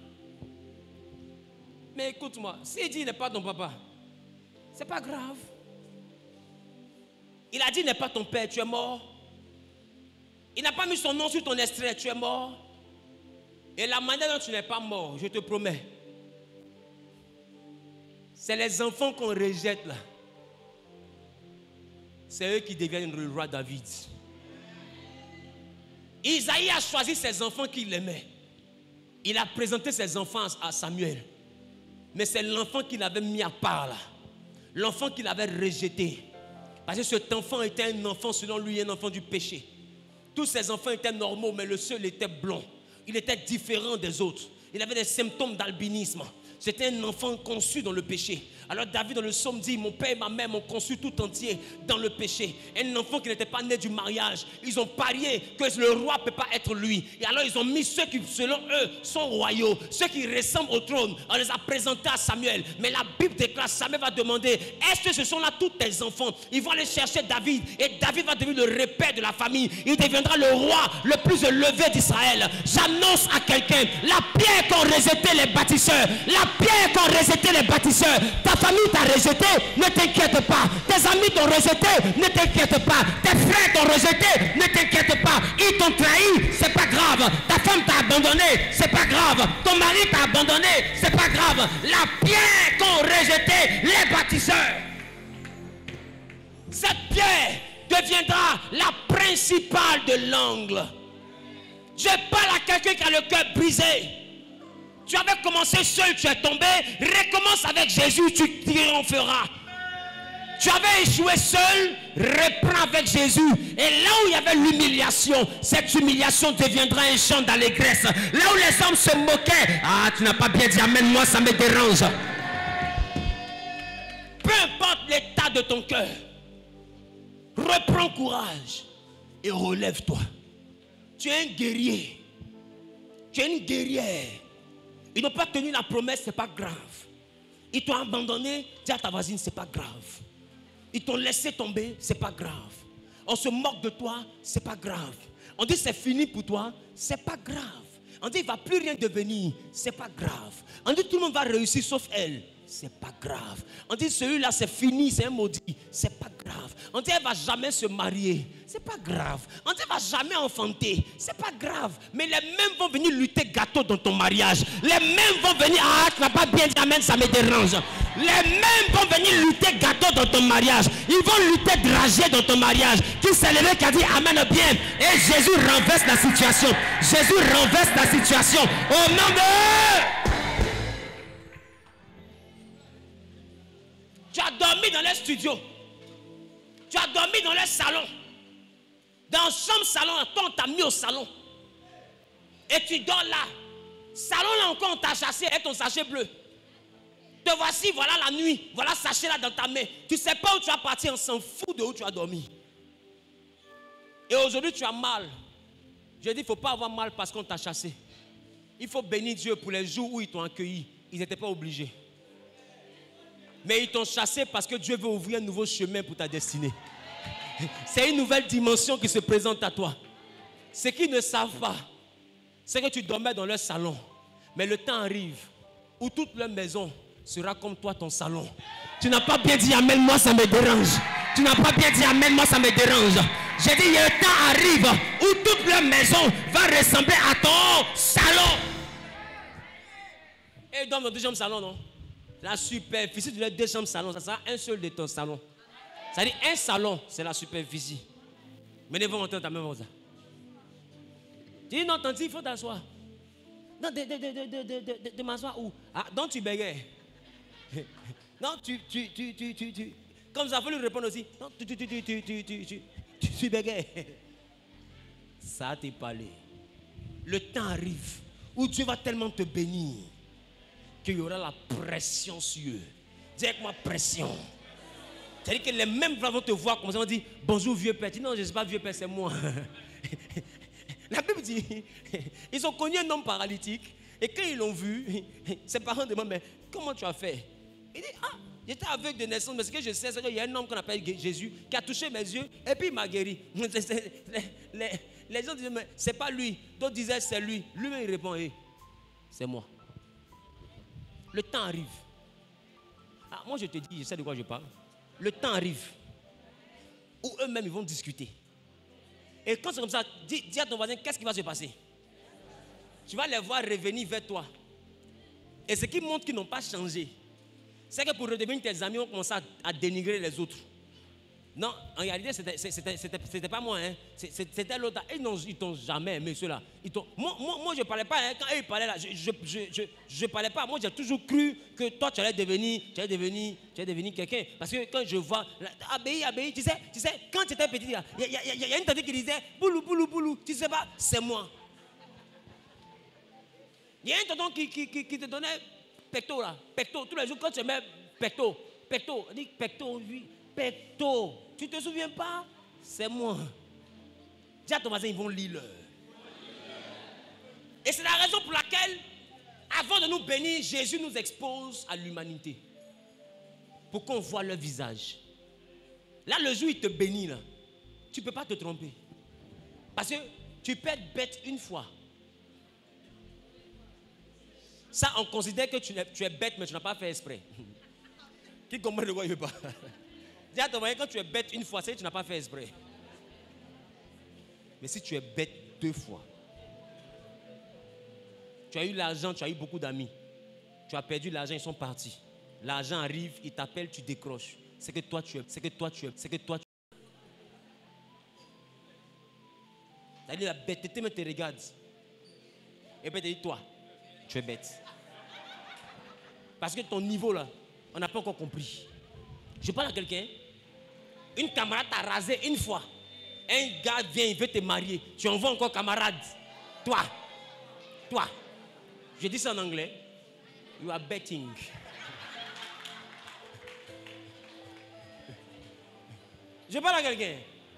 S1: Mais écoute-moi. S'il dit il n'est pas ton papa, c'est pas grave. Il a dit il n'est pas ton père, tu es mort. Il n'a pas mis son nom sur ton extrait, tu es mort. Et la manière dont tu n'es pas mort, je te promets, c'est les enfants qu'on rejette là. C'est eux qui deviennent le roi David. Isaïe a choisi ses enfants qu'il aimait. Il a présenté ses enfants à Samuel. Mais c'est l'enfant qu'il avait mis à part là. L'enfant qu'il avait rejeté. Parce que cet enfant était un enfant, selon lui, un enfant du péché. Tous ses enfants étaient normaux, mais le seul était blond. Il était différent des autres. Il avait des symptômes d'albinisme. c'était un enfant conçu dans le péché. Alors David dans le psaume dit, mon père et ma mère m'ont conçu tout entier dans le péché. Un enfant qui n'était pas né du mariage. Ils ont parié que le roi ne peut pas être lui. Et alors ils ont mis ceux qui, selon eux, sont royaux, ceux qui ressemblent au trône. On les a présentés à Samuel. Mais la Bible déclare, Samuel va demander, est-ce que ce sont là tous tes enfants? Ils vont aller chercher David. Et David va devenir le repère de la famille. Il deviendra le roi le plus élevé d'Israël. J'annonce à quelqu'un, la pierre qu'ont rejeté les bâtisseurs, la pierre qu'ont rejeté les bâtisseurs, ta famille t'a rejeté, ne t'inquiète pas. Tes amis t'ont rejeté, ne t'inquiète pas. Tes frères t'ont rejeté, ne t'inquiète pas. Ils t'ont trahi, c'est pas grave. Ta femme t'a abandonné, c'est pas grave. Ton mari t'a abandonné, c'est pas grave. La pierre qu'ont rejeté les bâtisseurs, cette pierre deviendra la principale de l'angle. Je parle à quelqu'un qui a le cœur brisé. Tu avais commencé seul, tu es tombé. Recommence avec Jésus, tu triompheras. Tu avais échoué seul, reprends avec Jésus. Et là où il y avait l'humiliation, cette humiliation deviendra un chant d'allégresse. Là où les hommes se moquaient, ah, tu n'as pas bien dit amen, moi ça me dérange. Peu importe l'état de ton cœur, reprends courage et relève-toi. Tu es un guerrier. Tu es une guerrière. Ils n'ont pas tenu la promesse, c'est pas grave. Ils t'ont abandonné, dis à ta voisine, c'est pas grave. Ils t'ont laissé tomber, c'est pas grave. On se moque de toi, c'est pas grave. On dit c'est fini pour toi, c'est pas grave. On dit il ne va plus rien devenir, c'est pas grave. On dit tout le monde va réussir sauf elle, c'est pas grave. On dit celui-là c'est fini, c'est un maudit, c'est pas grave. On dit elle va jamais se marier, c'est pas grave. On dit elle va jamais enfanter, c'est pas grave. Mais les mêmes vont venir lutter gâteau dans ton mariage. Les mêmes vont venir, ah tu n'as pas bien dit amen, ça me dérange. Les mêmes vont venir lutter gâteau dans ton mariage. Ils vont lutter dragé dans ton mariage. Qui s'est levé, qui a dit amen bien. Et Jésus renverse la situation. Jésus renverse la situation. Au nom de... Tu as dormi dans les studios. Tu as dormi dans les salons. Dans la chambre salon, on t'a mis au salon. Et tu dors là. Salon là encore, on t'a chassé avec ton sachet bleu. Te voici, voilà la nuit. Voilà sachet là dans ta main. Tu ne sais pas où tu vas partir, on s'en fout de où tu as dormi. Et aujourd'hui tu as mal. Je dis, il ne faut pas avoir mal parce qu'on t'a chassé. Il faut bénir Dieu pour les jours où ils t'ont accueilli. Ils n'étaient pas obligés. Mais ils t'ont chassé parce que Dieu veut ouvrir un nouveau chemin pour ta destinée. C'est une nouvelle dimension qui se présente à toi. Ce qu'ils ne savent pas, c'est que tu dormais dans leur salon. Mais le temps arrive où toute leur maison sera comme toi, ton salon. Tu n'as pas bien dit amen, moi ça me dérange. Tu n'as pas bien dit amen, moi ça me dérange. J'ai dit, le temps arrive où toute leur maison va ressembler à ton salon. Et ils dorment dans deux chambres salon, non? La superficie de les deux chambres salon, ça sera un seul de ton salon. Ça dit un salon, c'est la superficie. Mais devant entendre ta même chose. Tu dis non, tanti, il faut t'asseoir. Non, de, de, de, de, de, de, de m'asseoir où? Ah, donc tu bégayes. Non, tu, tu, tu, tu, tu, tu. Comme ça, il faut lui répondre aussi. Non, tu, tu, tu, tu, tu, tu, tu, tu, tu, tu bégayes. Ça t'est parlé. Le temps arrive où Dieu va tellement te bénir qu'il y aura la pression sur eux. Dis avec moi pression. C'est-à-dire que les mêmes vont te voir comme ça, on dit bonjour vieux père. Tu dis non, je ne suis pas vieux père, c'est moi. La Bible dit, ils ont connu un homme paralytique et quand ils l'ont vu, ses parents demandent mais comment tu as fait? Il dit ah, j'étais aveugle de naissance, mais ce que je sais, c'est qu'il y a un homme qu'on appelle Jésus qui a touché mes yeux et puis il m'a guéri. Les, les, les gens disaient mais c'est pas lui. D'autres disaient c'est lui. Lui-même il répond hey, c'est moi. Le temps arrive. Ah, moi je te dis, je sais de quoi je parle. Le temps arrive où eux-mêmes ils vont discuter. Et quand c'est comme ça, dis, dis à ton voisin, qu'est-ce qui va se passer? Tu vas les voir revenir vers toi. Et ce qui montre qu'ils n'ont pas changé, c'est que pour redevenir tes amis, on commence à, à dénigrer les autres. Non, en réalité, c'était pas moi. Hein. C'était l'autre. Ils ne t'ont jamais aimé, ceux-là. Moi, moi, moi, je ne parlais pas. Hein. Quand ils parlaient là, je ne je, je, je, je parlais pas. Moi, j'ai toujours cru que toi, tu allais devenir, tu allais devenir, tu allais devenir quelqu'un. Parce que quand je vois, Abéi, Abéi, tu sais, tu sais, quand tu étais petit, il y, y, y, y a une tante qui disait, boulou, boulou, boulou, tu sais pas, c'est moi. Il y a un tonton qui, qui, qui, qui te donnait pecto là, pecto. Tous les jours, quand tu mets pecto, pecto, on dit pecto, oui, pecto. Tu ne te souviens pas? C'est moi. Dis à ton voisin, ils vont lire leur. Et c'est la raison pour laquelle, avant de nous bénir, Jésus nous expose à l'humanité. Pour qu'on voit leur visage. Là, le jour où il te bénit, là, tu ne peux pas te tromper. Parce que tu peux être bête une fois. Ça, on considère que tu es, tu es bête, mais tu n'as pas fait exprès. Qui comprend de quoi il veut pas? Dis à ton voisin, quand tu es bête une fois, c'est que tu n'as pas fait exprès. Mais si tu es bête deux fois, tu as eu l'argent, tu as eu beaucoup d'amis. Tu as perdu l'argent, ils sont partis. L'argent arrive, ils t'appellent, tu décroches. C'est que toi tu es, c'est que toi tu es, c'est que toi tu es. C'est-à-dire la bêteté me te regarde. Et puis tu dis, toi, tu es bête. Parce que ton niveau là, on n'a pas encore compris. Je parle à quelqu'un, une camarade t'a rasé une fois. Un gars vient, il veut te marier. Tu envoies encore camarade. Toi, toi. Je dis ça en anglais. You are betting. Je parle à quelqu'un.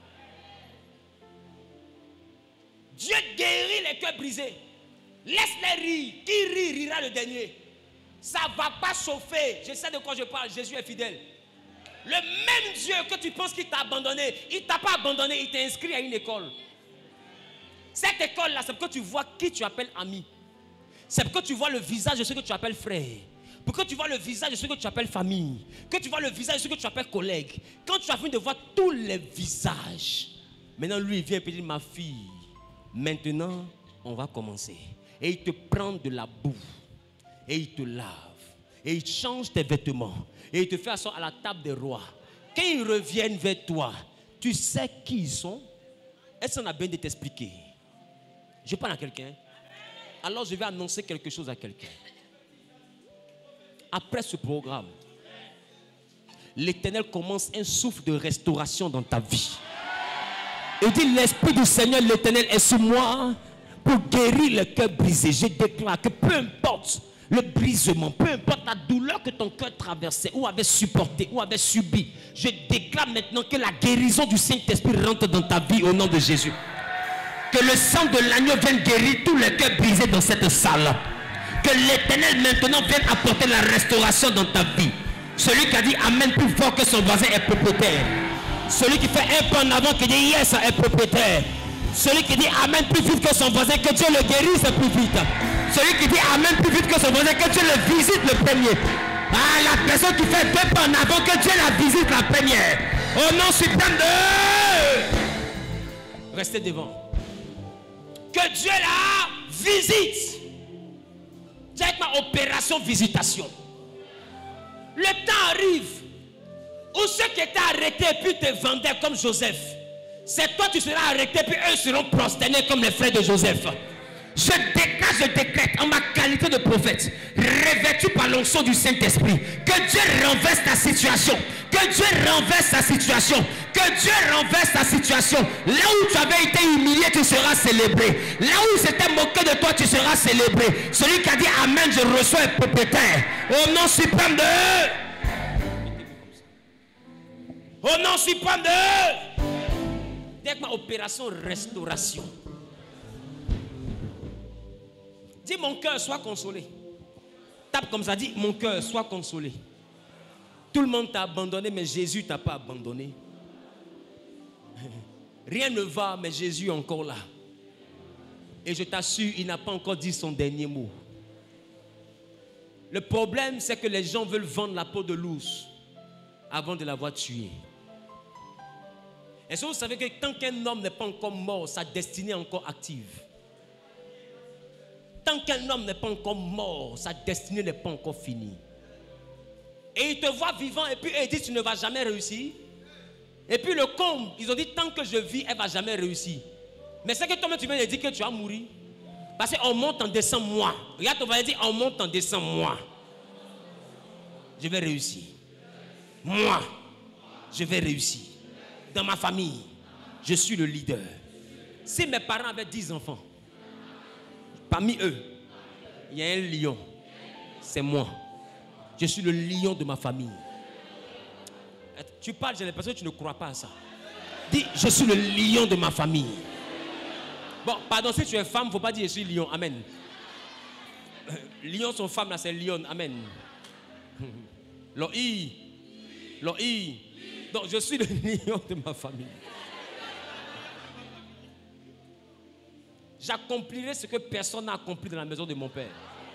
S1: Dieu guérit les cœurs brisés. Laisse-les rire. Qui rit, rira le dernier. Ça ne va pas chauffer. Je sais de quoi je parle. Jésus est fidèle. Le même Dieu que tu penses qu'il t'a abandonné, il ne t'a pas abandonné, il t'a inscrit à une école. Cette école-là, c'est pour que tu vois qui tu appelles ami. C'est pour que tu vois le visage de ceux que tu appelles frère. Pour que tu vois le visage de ceux que tu appelles famille. Que tu vois le visage de ceux que tu appelles collègue. Quand tu as fini de voir tous les visages, maintenant lui il vient et dit, ma fille, maintenant on va commencer. Et il te prend de la boue. Et il te lave. Et il change tes vêtements. Et il te fait asseoir à la table des rois. Quand ils reviennent vers toi, tu sais qui ils sont. Est-ce qu'on a bien de t'expliquer? Je parle à quelqu'un. Alors je vais annoncer quelque chose à quelqu'un. Après ce programme, l'Éternel commence un souffle de restauration dans ta vie. Il dit, l'Esprit du Seigneur, l'Éternel est sur moi pour guérir le cœur brisé. Je déclare que peu importe le brisement, peu importe la douleur que ton cœur traversait, ou avait supporté, ou avait subi, je déclare maintenant que la guérison du Saint-Esprit rentre dans ta vie au nom de Jésus. Que le sang de l'agneau vienne guérir tous les cœurs brisés dans cette salle. Que l'Éternel maintenant vienne apporter la restauration dans ta vie. Celui qui a dit amen plus fort que son voisin est propriétaire. Celui qui fait un pas en avant qui dit yes est propriétaire. Celui qui dit amen plus vite que son voisin, que Dieu le guérisse plus vite. Celui qui dit amen plus vite que son voisin, que Dieu le visite le premier. Ah, la personne qui fait deux pas en avant, que Dieu la visite la première. Au nom suprême de... Restez devant. Que Dieu la visite. Dis avec ma opération visitation. Le temps arrive où ceux qui étaient arrêtés puis te vendaient comme Joseph, c'est toi tu seras arrêté puis eux seront prosternés comme les frères de Joseph. Je déclare, je décrète en ma qualité de prophète, revêtu par l'onction du Saint-Esprit, que Dieu renverse ta situation, que Dieu renverse ta situation, que Dieu renverse ta situation. Là où tu avais été humilié, tu seras célébré. Là où c'était moqué de toi, tu seras célébré. Celui qui a dit amen, je reçois un propriétaire. Au nom suprême de eux. Au nom suprême de eux. Dès que ma opération restauration. Dis mon cœur soit consolé. Tape comme ça, dis mon cœur soit consolé. Tout le monde t'a abandonné, mais Jésus t'a pas abandonné. Rien ne va, mais Jésus est encore là. Et je t'assure, il n'a pas encore dit son dernier mot. Le problème, c'est que les gens veulent vendre la peau de l'ours avant de l'avoir tué. Est-ce que vous savez que tant qu'un homme n'est pas encore mort, sa destinée est encore active? Tant qu'un homme n'est pas encore mort, sa destinée n'est pas encore finie. Et ils te voient vivant et puis ils disent tu ne vas jamais réussir. Et puis le comble, ils ont dit tant que je vis, elle ne va jamais réussir. Mais c'est que toi-même tu viens de dire que tu vas mourir. Parce qu'on monte en descend moi. Regarde ton voisin, dit on monte en descend moi. Je vais réussir. Moi, je vais réussir. Dans ma famille, je suis le leader. Si mes parents avaient dix enfants, parmi eux, il y a un lion. c'est moi. Je suis le lion de ma famille. Tu parles, j'ai l'impression que tu ne crois pas à ça. Dis, je suis le lion de ma famille. Bon, pardon, si tu es femme, il ne faut pas dire je suis lion. Amen. Lion, son femme, là, c'est lion. Amen. Loi. Loi. Donc, je suis le lion de ma famille. J'accomplirai ce que personne n'a accompli dans la maison de mon père.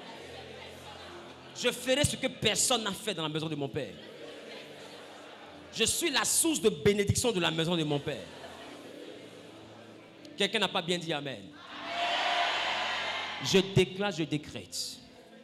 S1: Je ferai ce que personne n'a fait dans la maison de mon père. Je suis la source de bénédiction de la maison de mon père. Quelqu'un n'a pas bien dit amen. Je déclare, je décrète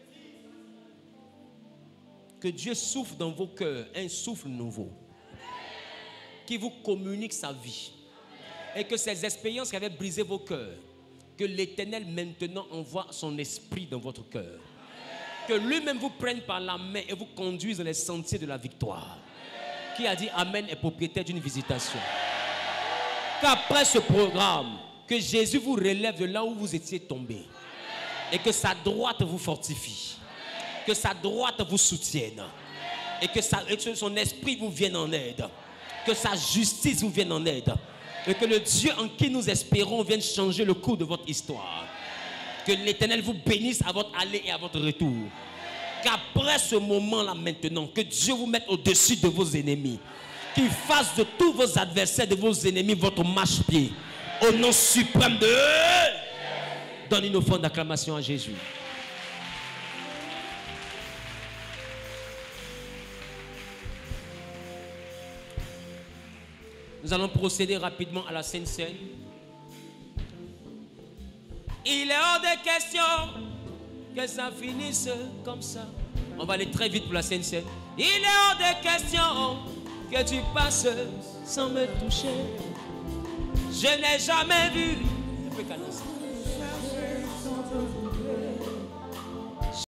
S1: que Dieu souffle dans vos cœurs un souffle nouveau qui vous communique sa vie et que ces expériences qui avaient brisé vos cœurs, que l'Éternel maintenant envoie son esprit dans votre cœur, que lui-même vous prenne par la main et vous conduise dans les sentiers de la victoire. Qui a dit amen est propriétaire d'une visitation. Qu'après ce programme, que Jésus vous relève de là où vous étiez tombé et que sa droite vous fortifie, que sa droite vous soutienne et que, sa, et que son esprit vous vienne en aide, que sa justice vous vienne en aide et que le Dieu en qui nous espérons vienne changer le cours de votre histoire. Que l'Éternel vous bénisse à votre aller et à votre retour. Qu'après ce moment-là maintenant, que Dieu vous mette au-dessus de vos ennemis, qu'il fasse de tous vos adversaires, de vos ennemis, votre marche-pied. Au nom suprême de... Donne une offrande d'acclamation à Jésus. Nous allons procéder rapidement à la Sainte Seine. Il est hors de question que ça finisse comme ça. On va aller très vite pour la Sainte Seine. Il est hors de question que tu passes sans me toucher. Je n'ai jamais vu. Un peu cadencé.